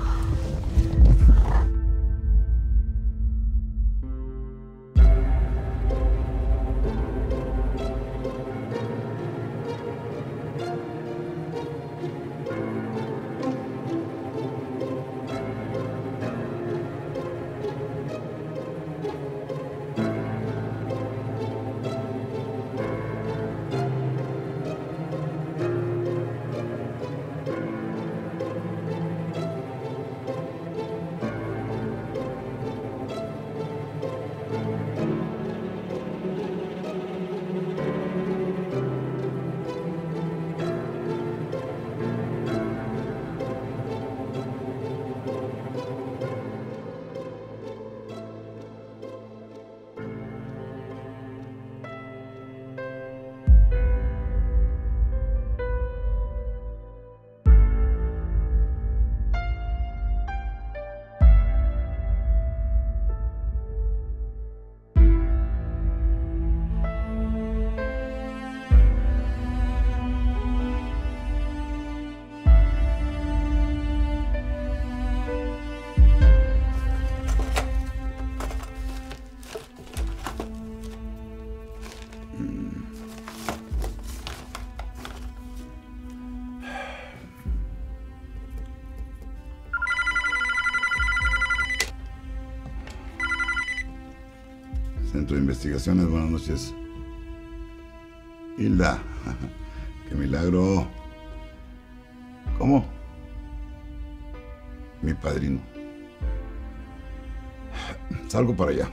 Centro de Investigaciones, buenas noches. Hilda, qué milagro. ¿Cómo? Mi padrino. Salgo para allá.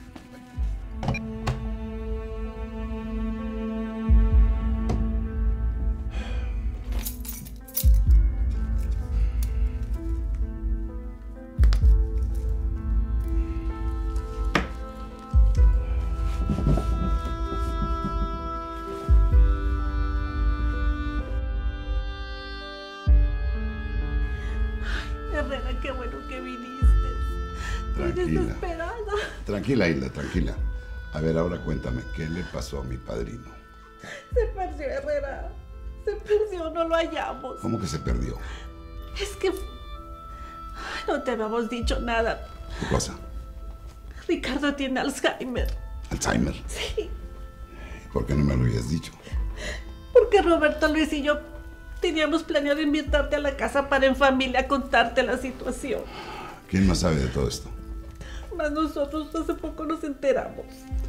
Herrera, qué bueno que viniste. Estoy Tranquila. desesperada. Tranquila, Hilda, tranquila. A ver, ahora cuéntame, ¿qué le pasó a mi padrino? Se perdió, Herrera. Se perdió, no lo hallamos. ¿Cómo que se perdió? Es que... Ay, no te habíamos dicho nada. ¿Qué cosa? Ricardo tiene Alzheimer. ¿Alzheimer? Sí, ¿Por qué no me lo habías dicho? porque Roberto, Luis y yo teníamos planeado invitarte a la casa para en familia contarte la situación. ¿Quién más sabe de todo esto? Más nosotros hace poco nos enteramos.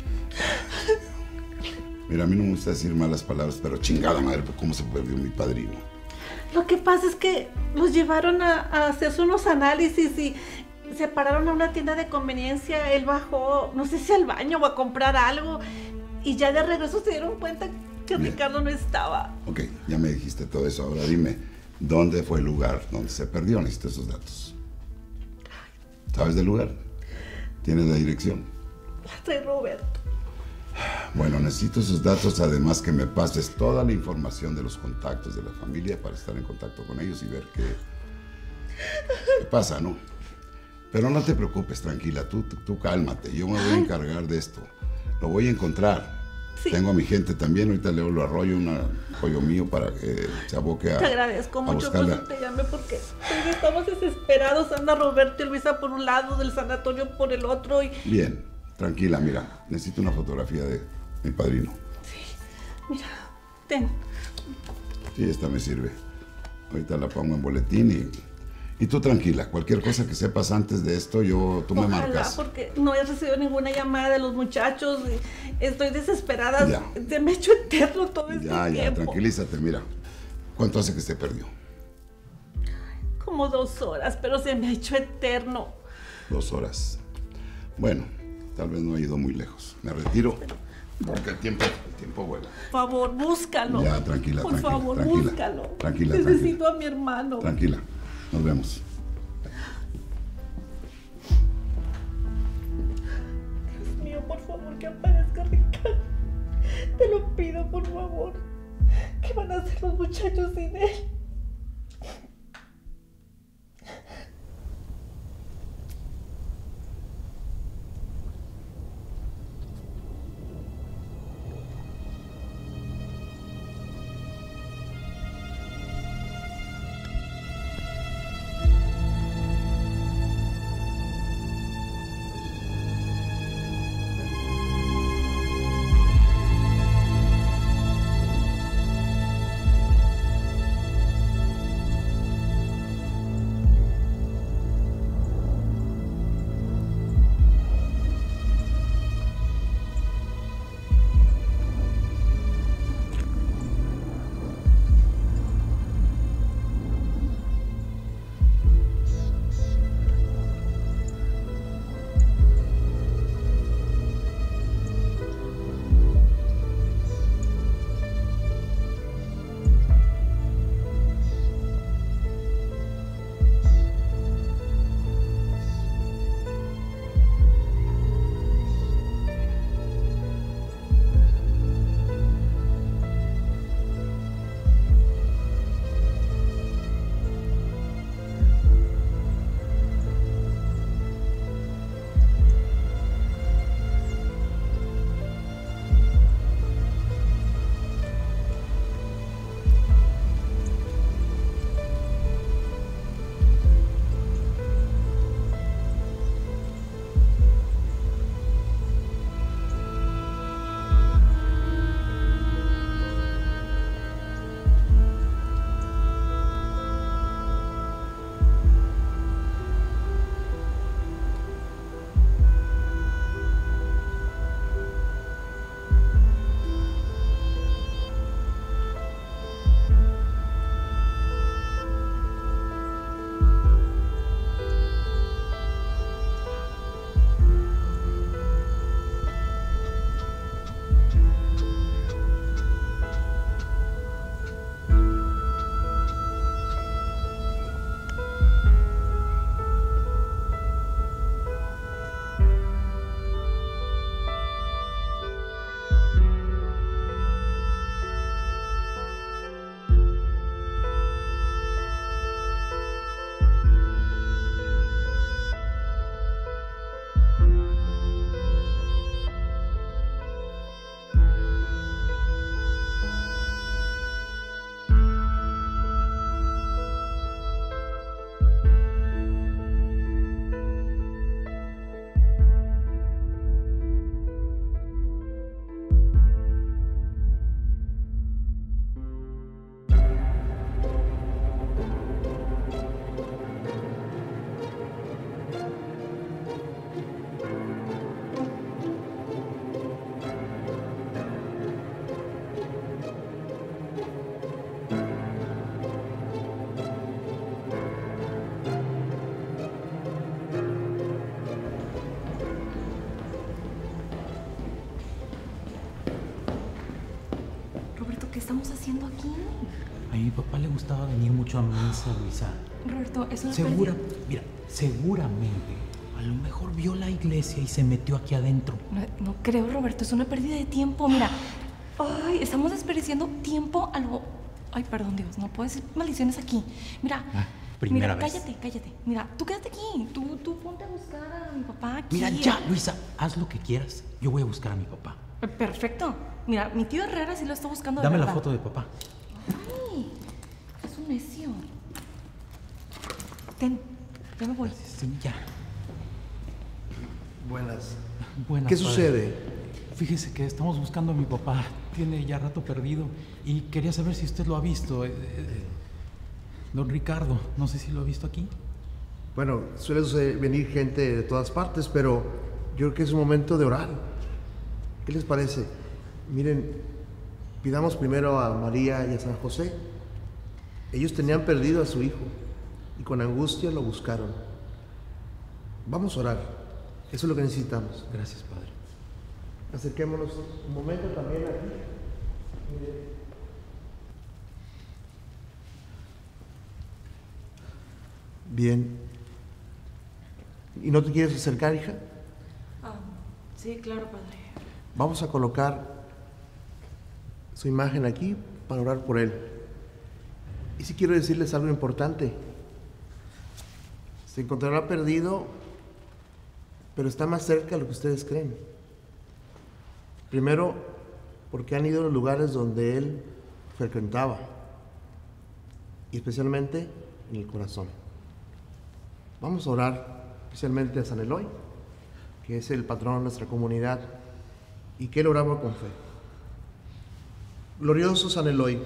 Mira, a mí no me gusta decir malas palabras, pero chingada madre, ¿cómo se perdió mi padrino? Lo que pasa es que los llevaron a, a hacerse unos análisis y se pararon a una tienda de conveniencia. Él bajó, no sé si al baño o a comprar algo, y ya de regreso se dieron cuenta que Bien. Ricardo no estaba. Ok, ya me dijiste todo eso. Ahora dime, ¿dónde fue el lugar donde se perdió? Necesito esos datos. ¿Sabes del lugar? ¿Tienes la dirección? Soy Roberto. Bueno, necesito esos datos, además que me pases toda la información de los contactos de la familia para estar en contacto con ellos y ver qué, qué pasa, ¿no? Pero no te preocupes, tranquila, tú, tú, tú cálmate, yo me voy a encargar de esto. Lo voy a encontrar. Sí. Tengo a mi gente también, ahorita Leo lo arroyo, un apoyo mío para que se aboque a Te agradezco a mucho, por buscarla. eso te llamé, porque pues, estamos desesperados. Anda Roberto y Luisa por un lado, del sanatorio por el otro y... Bien, tranquila, mira, necesito una fotografía de mi padrino. Mira, ten. Sí, esta me sirve. Ahorita la pongo en boletín y... Y tú tranquila, cualquier cosa que sepas antes de esto, yo, tú me Ojalá, marcas. porque no he recibido ninguna llamada de los muchachos. Y estoy desesperada. Ya. Se me ha hecho eterno todo este Ya, ya, tiempo. tranquilízate, mira. ¿Cuánto hace que se perdió? Como dos horas, pero se me ha hecho eterno. Dos horas. Bueno, tal vez no he ido muy lejos. Me retiro porque el tiempo, el tiempo vuela. Por favor, búscalo. Ya, tranquila, Por tranquila, favor, tranquila. búscalo. Tranquila, Necesito a mi hermano. Tranquila, nos vemos. Dios mío, por favor, que aparezca Ricardo. Te lo pido, por favor. ¿Qué van a hacer los muchachos sin él? estamos haciendo aquí? A mi papá le gustaba venir mucho a misa, Luisa. Roberto, es una Segura, pérdida. mira, seguramente, a lo mejor vio la iglesia y se metió aquí adentro. No, no creo, Roberto, es una pérdida de tiempo. Mira, ay, estamos desperdiciando tiempo a lo... Ay, perdón, Dios, no puedes decir maldiciones aquí. Mira, Ah, primera mira, vez. cállate, cállate. Mira, tú quédate aquí. Tú, tú ponte a buscar a mi papá aquí. Mira, ya, Luisa, haz lo que quieras. Yo voy a buscar a mi papá. Perfecto. Mira, mi tío Herrera sí lo está buscando de Dame la verdad. foto de papá. Ay, es un necio. Ten, ya me voy. Sí, ya. Buenas. Buenas, ¿Qué padre. sucede? Fíjese que estamos buscando a mi papá. Tiene ya rato perdido. Y quería saber si usted lo ha visto. Eh, eh, don Ricardo, no sé si lo ha visto aquí. Bueno, suele suceder- venir gente de todas partes, pero yo creo que es un momento de orar. ¿Qué les parece? Miren, pidamos primero a María y a San José. Ellos tenían perdido a su hijo y con angustia lo buscaron. Vamos a orar. Eso es lo que necesitamos. Gracias, Padre. Acerquémonos un momento también aquí. Mire. Bien. ¿Y no te quieres acercar, hija? Ah, sí, claro, padre. Vamos a colocar su imagen aquí para orar por él. Y sí quiero decirles algo importante. Se encontrará perdido, pero está más cerca de lo que ustedes creen. Primero, porque han ido a los lugares donde él frecuentaba, y especialmente en el corazón. Vamos a orar especialmente a San Eloy, que es el patrón de nuestra comunidad, y que él oraba con fe. Glorioso San Eloy,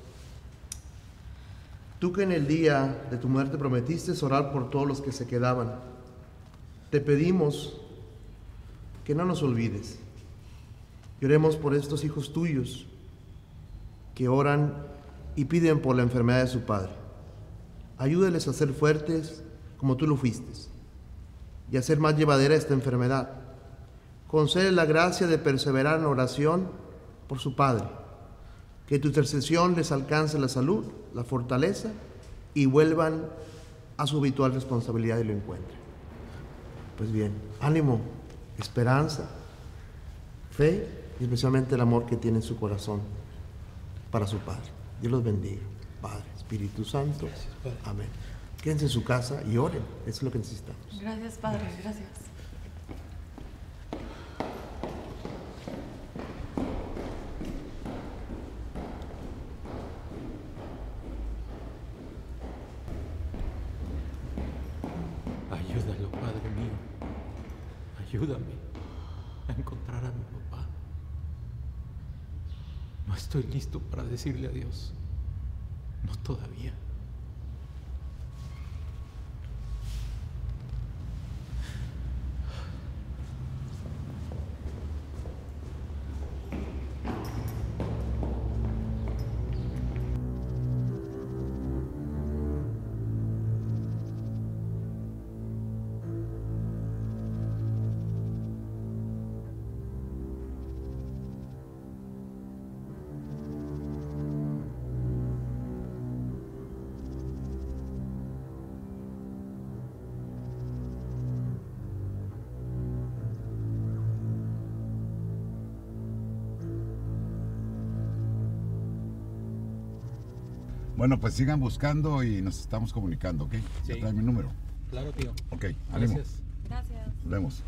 tú que en el día de tu muerte prometiste orar por todos los que se quedaban, te pedimos que no nos olvides. Y oremos por estos hijos tuyos que oran y piden por la enfermedad de su padre. Ayúdales a ser fuertes como tú lo fuiste y a hacer más llevadera esta enfermedad. Concede la gracia de perseverar en oración por su padre. Que tu intercesión les alcance la salud, la fortaleza y vuelvan a su habitual responsabilidad y lo encuentren. Pues bien, ánimo, esperanza, fe y especialmente el amor que tiene en su corazón para su Padre. Dios los bendiga. Padre, Espíritu Santo. Amén. Quédense en su casa y oren. Eso es lo que necesitamos. Gracias, padre, gracias. Ayúdalo, Padre mío. Ayúdame a encontrar a mi papá. No estoy listo para decirle adiós. No todavía. Bueno, pues sigan buscando y nos estamos comunicando, ¿ok? Sí. Ya trae mi número. Claro, tío. Ok, ánimo. Gracias. Gracias. Nos vemos.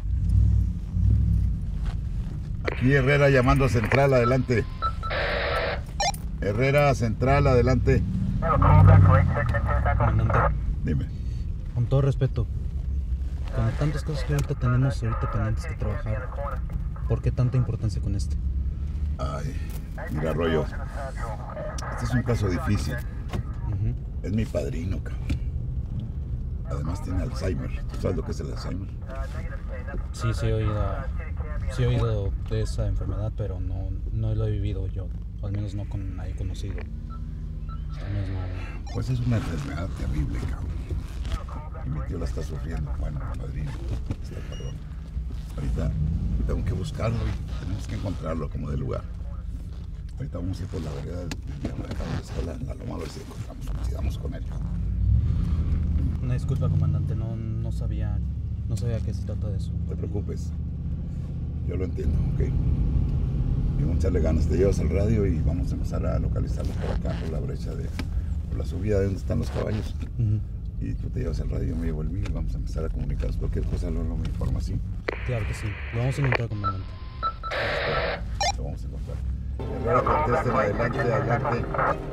Aquí Herrera llamando a Central, adelante. Herrera, Central, adelante. Comandante. Dime. Con todo respeto, con tantas cosas que ahorita tenemos ahorita pendientes que trabajar, ¿por qué tanta importancia con este? Ay, mira, Arroyo, este es un caso difícil. Ujú. Es mi padrino, cabrón. Además tiene Alzheimer. ¿Tú sabes lo que es el Alzheimer? Sí, sí he oído, sí he oído de esa enfermedad, pero no, no lo he vivido yo, o al menos no con nadie conocido. Al menos no. Pues es una enfermedad terrible, cabrón. Y mi tío la está sufriendo. Bueno, mi padrino está cabrón. Ahorita tengo que buscarlo y tenemos que encontrarlo como de lugar. Ahorita vamos a ir por la vereda del mercado de la escuela en la loma a ver si encontramos, coincidamos con él. Una disculpa, comandante, no, no sabía, no sabía que se trata de eso. No te preocupes, yo lo entiendo, ¿ok? Y vamos a echarle ganas, te llevas al radio y vamos a empezar a localizarlos por acá, por la brecha de, por la subida de donde están los caballos. Uh-huh. Y tú te llevas el radio, yo me llevo el mío y vamos a empezar a comunicarnos. Cualquier cosa lo, lo me informa, ¿sí? Claro que sí, lo vamos a encontrar, comandante. Lo vamos a encontrar. Herrera, contesten, adelante, adelante.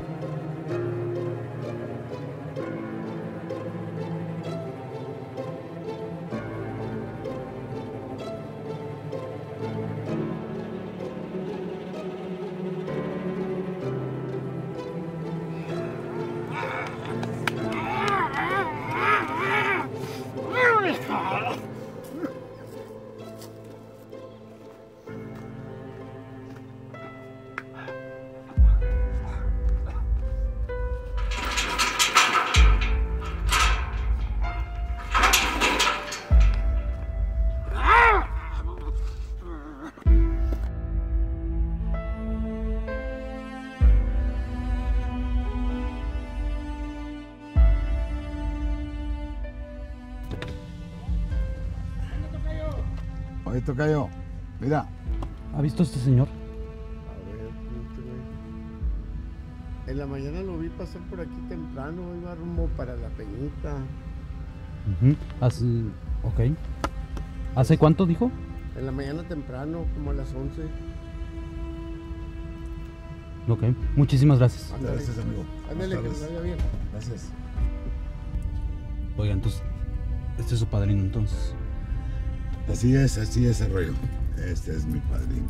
Oye, tocayo, mira. ¿Ha visto a este señor? A ver, güey. En la mañana lo vi pasar por aquí temprano, iba rumbo para la Peñita. Uh-huh. Hace... Ok. ¿Hace cuánto dijo? En la mañana temprano, como a las once. Ok, muchísimas gracias. Ándale. Gracias, amigo. Ándale, que te vaya bien. Gracias. Oiga, entonces, este es su padrino, entonces. Así es, así es el rollo. Este es mi padrino.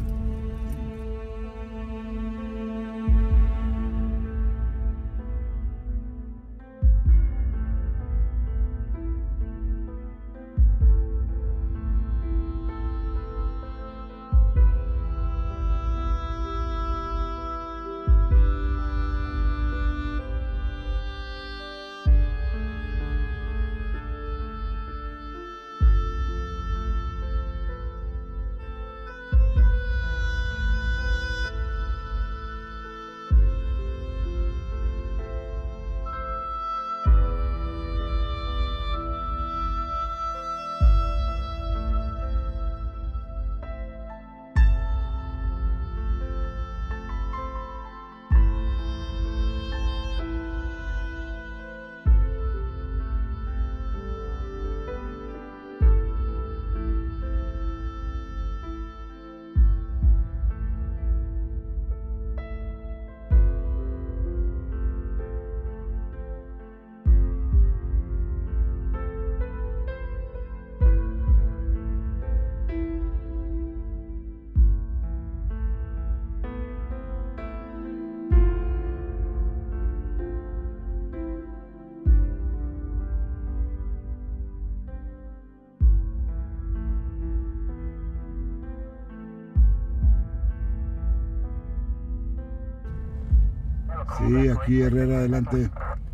Sí, aquí Herrera, adelante.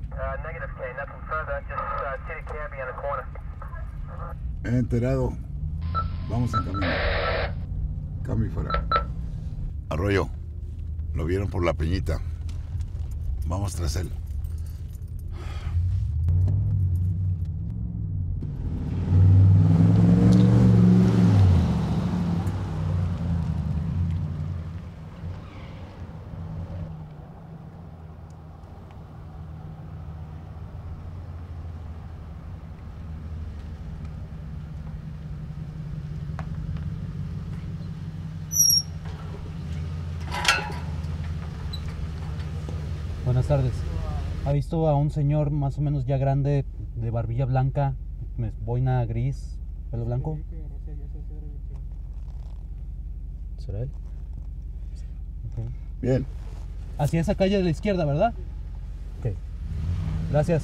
He enterado. Vamos en camino. Cambio y fuera. Arroyo, lo vieron por la Peñita. Vamos tras él. Buenas tardes. ¿Ha visto a un señor más o menos ya grande, de barbilla blanca, boina gris, pelo blanco? ¿Será él? Okay. Bien. Hacia esa calle de la izquierda, ¿verdad? Ok. Gracias.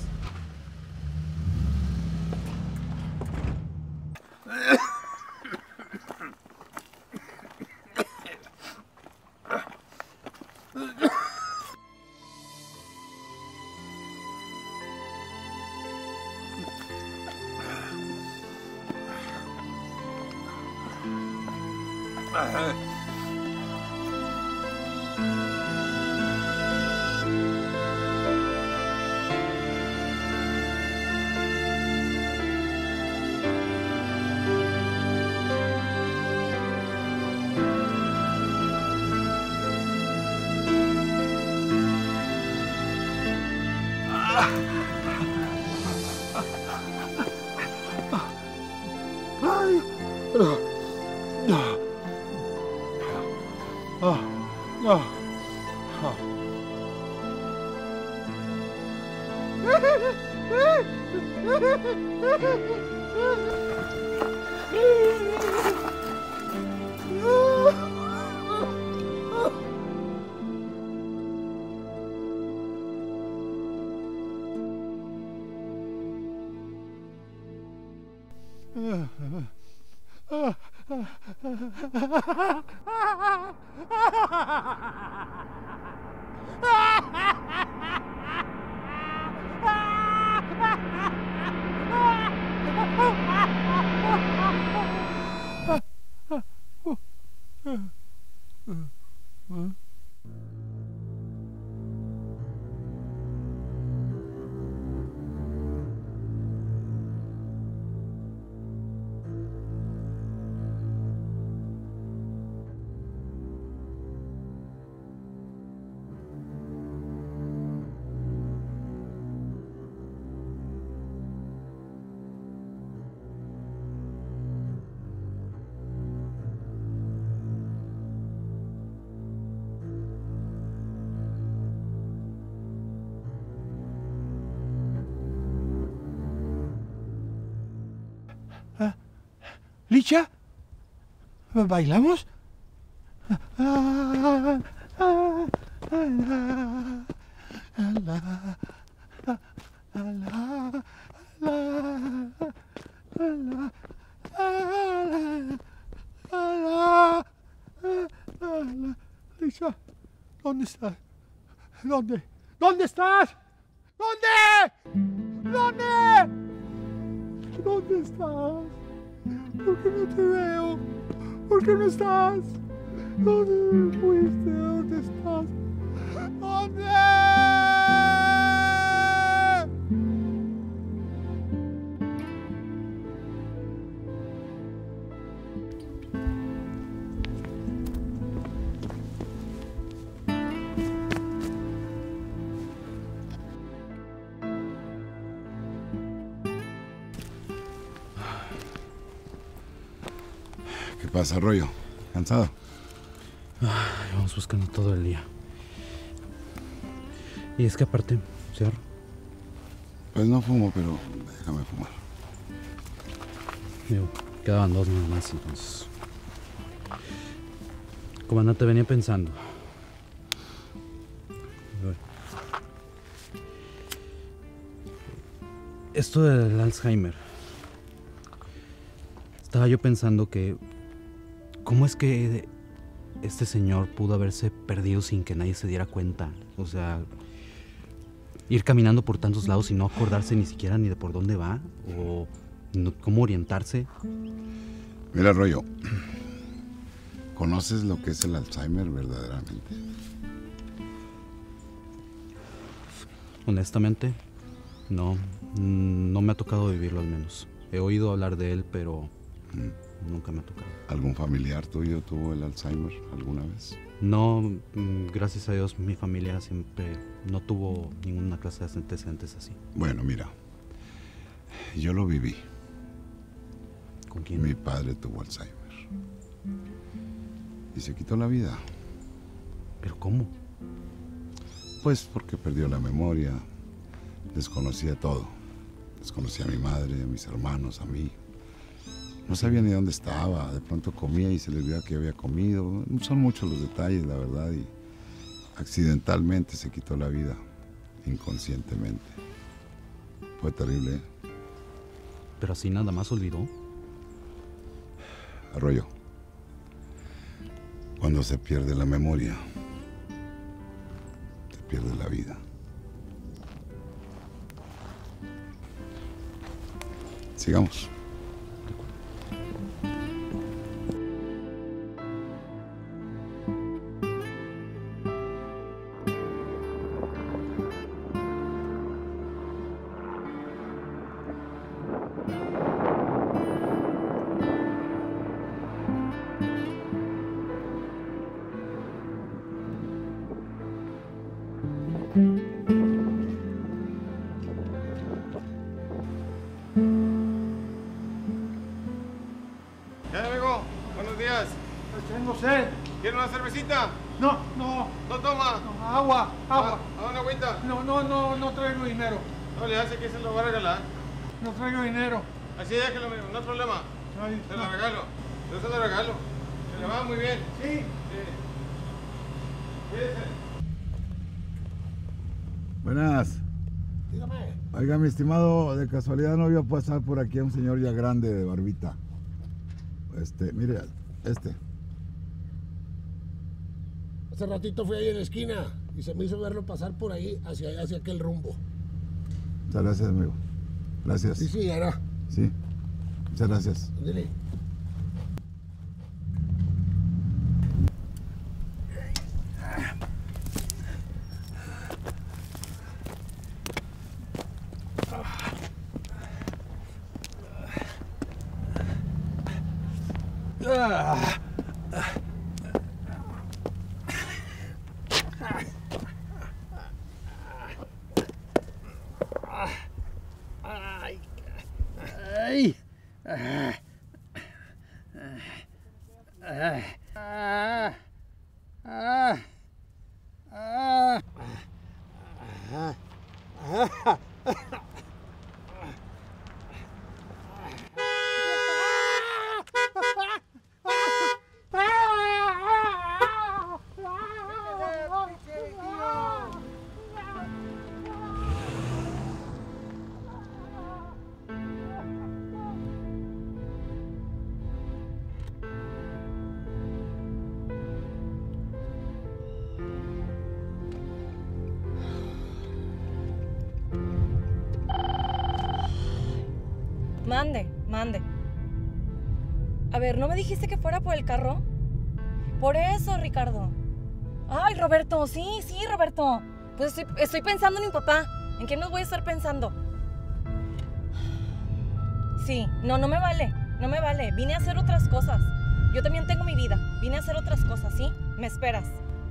Ah, ah, ah. ¿Licha? ¿Bailamos? Licha, ¿dónde estás? ¿Dónde? ¿Dónde estás? ¿Dónde? ¿Dónde? ¿Dónde estás? ¿Por qué no te veo? ¿Por qué no estás? ¿Dónde fuiste? ¿Dónde estás? ¿Dónde? ¿Qué pasa, Arroyo? ¿Cansado? Ay, vamos buscando todo el día. Y es que aparte, ¿cierro? Pues no fumo, pero déjame fumar. Digo, quedaban dos nada más, entonces. Comandante, venía pensando. A ver. Esto del Alzheimer. Estaba yo pensando que... ¿Cómo es que este señor pudo haberse perdido sin que nadie se diera cuenta? O sea, ir caminando por tantos lados y no acordarse ni siquiera ni de por dónde va, o no, cómo orientarse. Mira, Arroyo, ¿conoces lo que es el Alzheimer verdaderamente? Honestamente, no, no me ha tocado vivirlo al menos. He oído hablar de él, pero mm. nunca me ha tocado. ¿Algún familiar tuyo tuvo el Alzheimer alguna vez? No, gracias a Dios mi familia siempre no tuvo ninguna clase de antecedentes así. Bueno, mira, yo lo viví. ¿Con quién? Mi padre tuvo Alzheimer. Y se quitó la vida. ¿Pero cómo? Pues porque perdió la memoria, desconocía todo. Desconocía a mi madre, a mis hermanos, a mí. No sabía ni dónde estaba, de pronto comía y se le olvidaba que había comido. Son muchos los detalles, la verdad, y accidentalmente se quitó la vida, inconscientemente. Fue terrible, ¿eh? ¿Pero así nada más olvidó? Arroyo, cuando se pierde la memoria, se pierde la vida. Sigamos. días. Tengo sed. ¿Quiere una cervecita? No, no. No toma. No, agua, agua. ¿A una agüita? No, no, no, no traigo dinero. No le hace que se lo va a regalar. No traigo dinero. Así déjelo, amigo, no hay problema. Ay, se no. lo regalo. Yo se lo regalo. Se le va muy bien. Sí. Sí. Cuídese. Buenas. Dígame. Oiga, mi estimado, de casualidad no vio pasar por aquí a un señor ya grande de barbita. Este, mire, este. Hace ratito fui ahí en la esquina y se me hizo verlo pasar por ahí hacia allá, hacia aquel rumbo. Muchas gracias, amigo. Gracias. Sí, sí, era. Sí. Muchas gracias. Dile. Ah. Ay. Ay. Ah. Ah. Ah. Ah. Ah. Ah. Ah. Mande, mande. A ver, ¿no me dijiste que fuera por el carro? Por eso, Ricardo. Ay, Roberto, sí, sí, Roberto. Pues estoy, estoy pensando en mi papá. ¿En qué nos voy a estar pensando? Sí, no, no me vale. No me vale. Vine a hacer otras cosas. Yo también tengo mi vida. Vine a hacer otras cosas, ¿sí? Me esperas.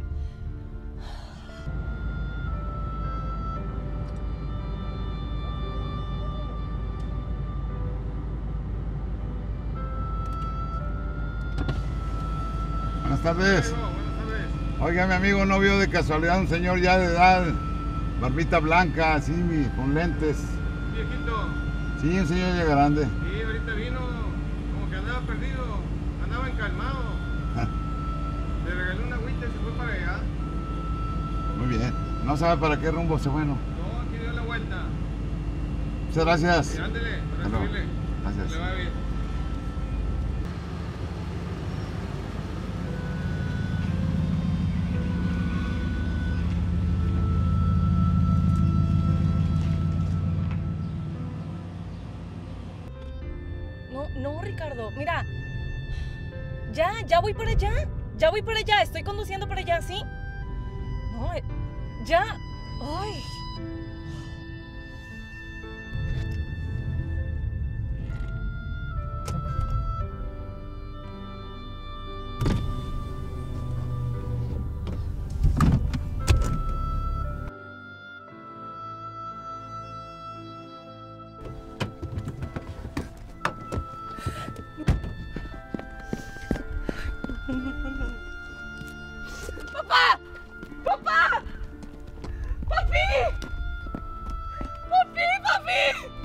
Buenas tardes. Oiga, mi amigo, ¿no vio de casualidad un señor ya de edad, barbita blanca, así, con lentes? Viejito. Sí, un señor ya grande. Sí, ahorita vino, como que andaba perdido, andaba encalmado. Le regalé una agüita y se fue para allá. Muy bien. ¿No sabe para qué rumbo se fue, no? No, aquí dio la vuelta. Muchas gracias. Sí, ándele, para Hasta luego. recibirle. Gracias. Que le va bien. No, no, Ricardo. Mira. Ya, ya voy para allá. Ya voy para allá. Estoy conduciendo para allá, ¿sí? No, eh, ya. Ay. ¡Papá! ¡Papá! ¡Papi! ¡Papi! ¡Papi!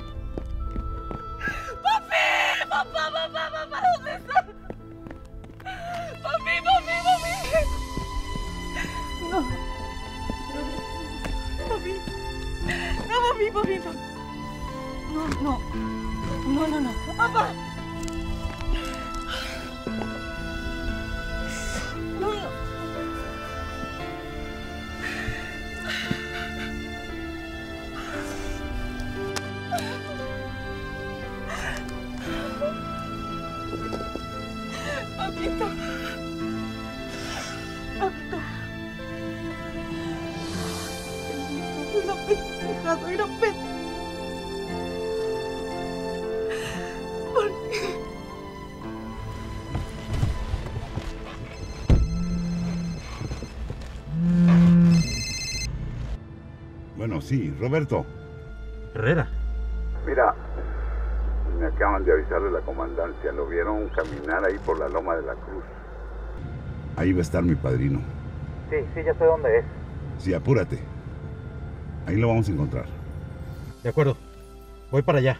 ¡Papi! ¡Papá, papá, papá! ¿Dónde estás? ¡Papi, papi, papi! No. Papi. No, papi, papi, papi. No, no. No, no, no. ¡Papá! No, no. Papito. Papito. Soy una pendeja, soy una pendeja. ¿Por qué? Bueno, sí, Roberto. Herrera. Mira, me acaban de avisarle a la comandancia. Lo vieron caminar ahí por la Loma de la Cruz. Ahí va a estar mi padrino. Sí, sí, ya sé dónde es. Sí, apúrate. Ahí lo vamos a encontrar. De acuerdo. Voy para allá.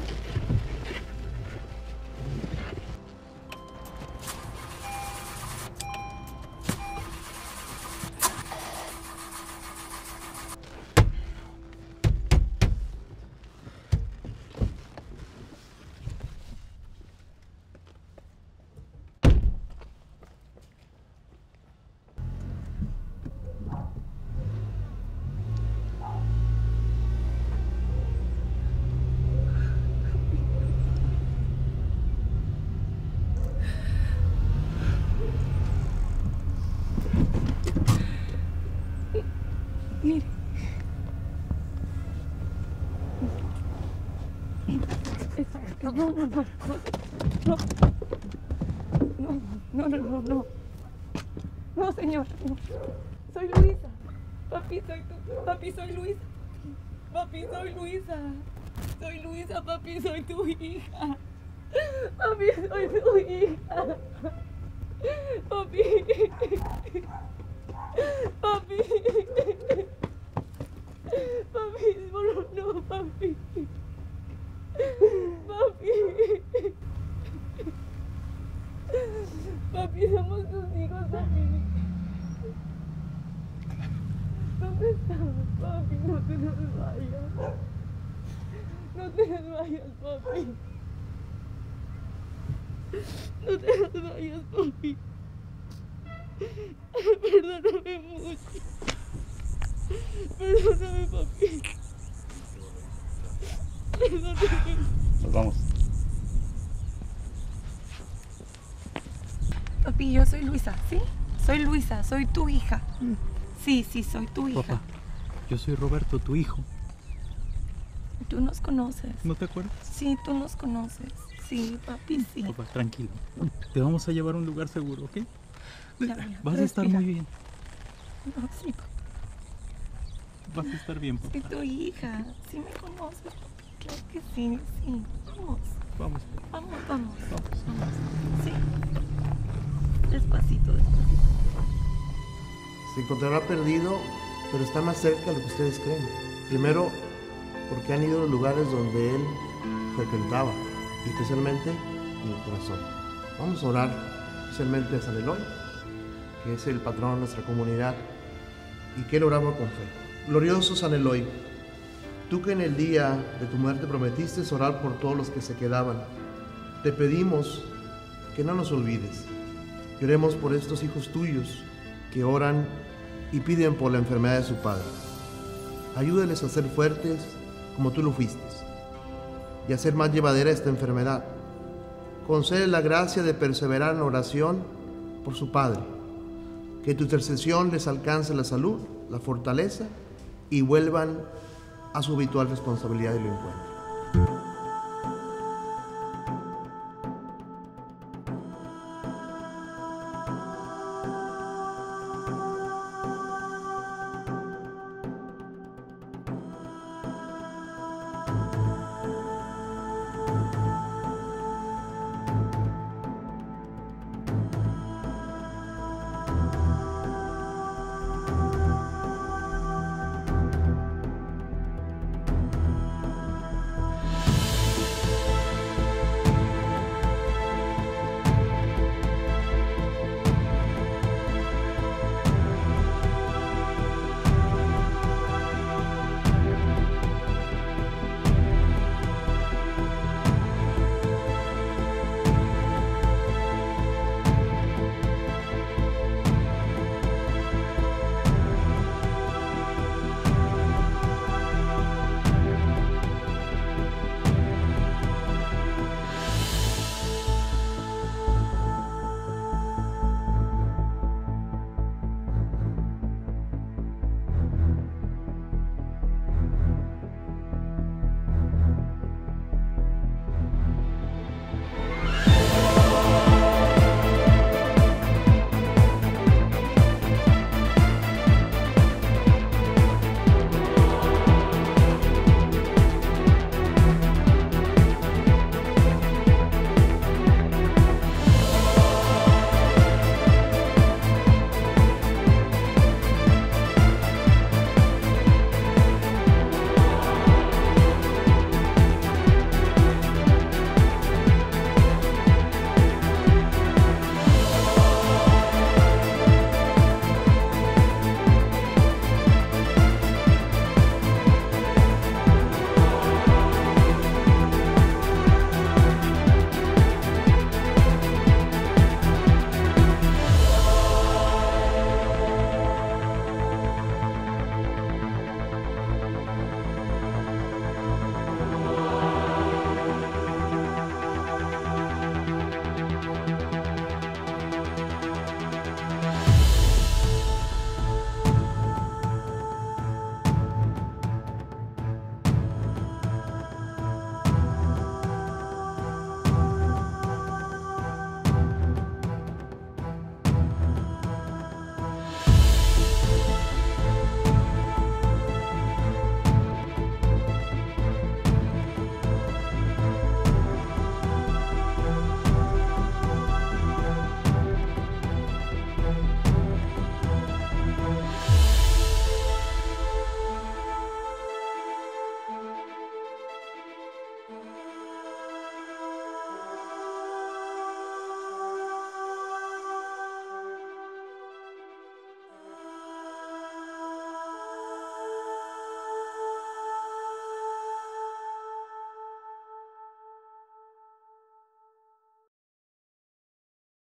Mire. No, no, no, no, no, no, no, no, no, no, señor, no. Soy Luisa, papi, soy tu, papi, soy Luisa, papi, soy Luisa, soy Luisa, papi, soy tu hija, papi, soy tu hija, papi, papi, papi, no, no, papi. Papi. Papi, somos tus hijos, papi. ¿Dónde estás, papi? No te nos vayas. No te nos vayas, papi. No te nos vayas, papi. Perdóname mucho. Perdóname, papi. Nos vamos. Papi, yo soy Luisa, ¿sí? Soy Luisa, soy tu hija. Sí, sí, soy tu hija. Papá, yo soy Roberto, tu hijo. Tú nos conoces. ¿No te acuerdas? Sí, tú nos conoces. Sí, papi, sí. Papá, tranquilo. Te vamos a llevar a un lugar seguro, ¿ok? Ya, ya, Vas a estar respira. muy bien. No, sí, papi. Vas a estar bien, papá. Soy tu hija. Sí me conoces, papi. Claro que sí, sí. Vamos. Vamos. Vamos, vamos. Vamos. Vamos. Sí. Despacito, despacito. Se encontrará perdido, pero está más cerca de lo que ustedes creen. Primero, porque han ido a los lugares donde él frecuentaba, y especialmente en el corazón. Vamos a orar especialmente a San Eloy, que es el patrón de nuestra comunidad, y que él oraba con fe. Glorioso San Eloy, tú que en el día de tu muerte prometiste orar por todos los que se quedaban, te pedimos que no nos olvides. Que oremos por estos hijos tuyos que oran y piden por la enfermedad de su padre. Ayúdales a ser fuertes como tú lo fuiste y a hacer más llevadera esta enfermedad. Concede la gracia de perseverar en oración por su padre. Que tu intercesión les alcance la salud, la fortaleza y vuelvan a su habitual responsabilidad y lo encuentren.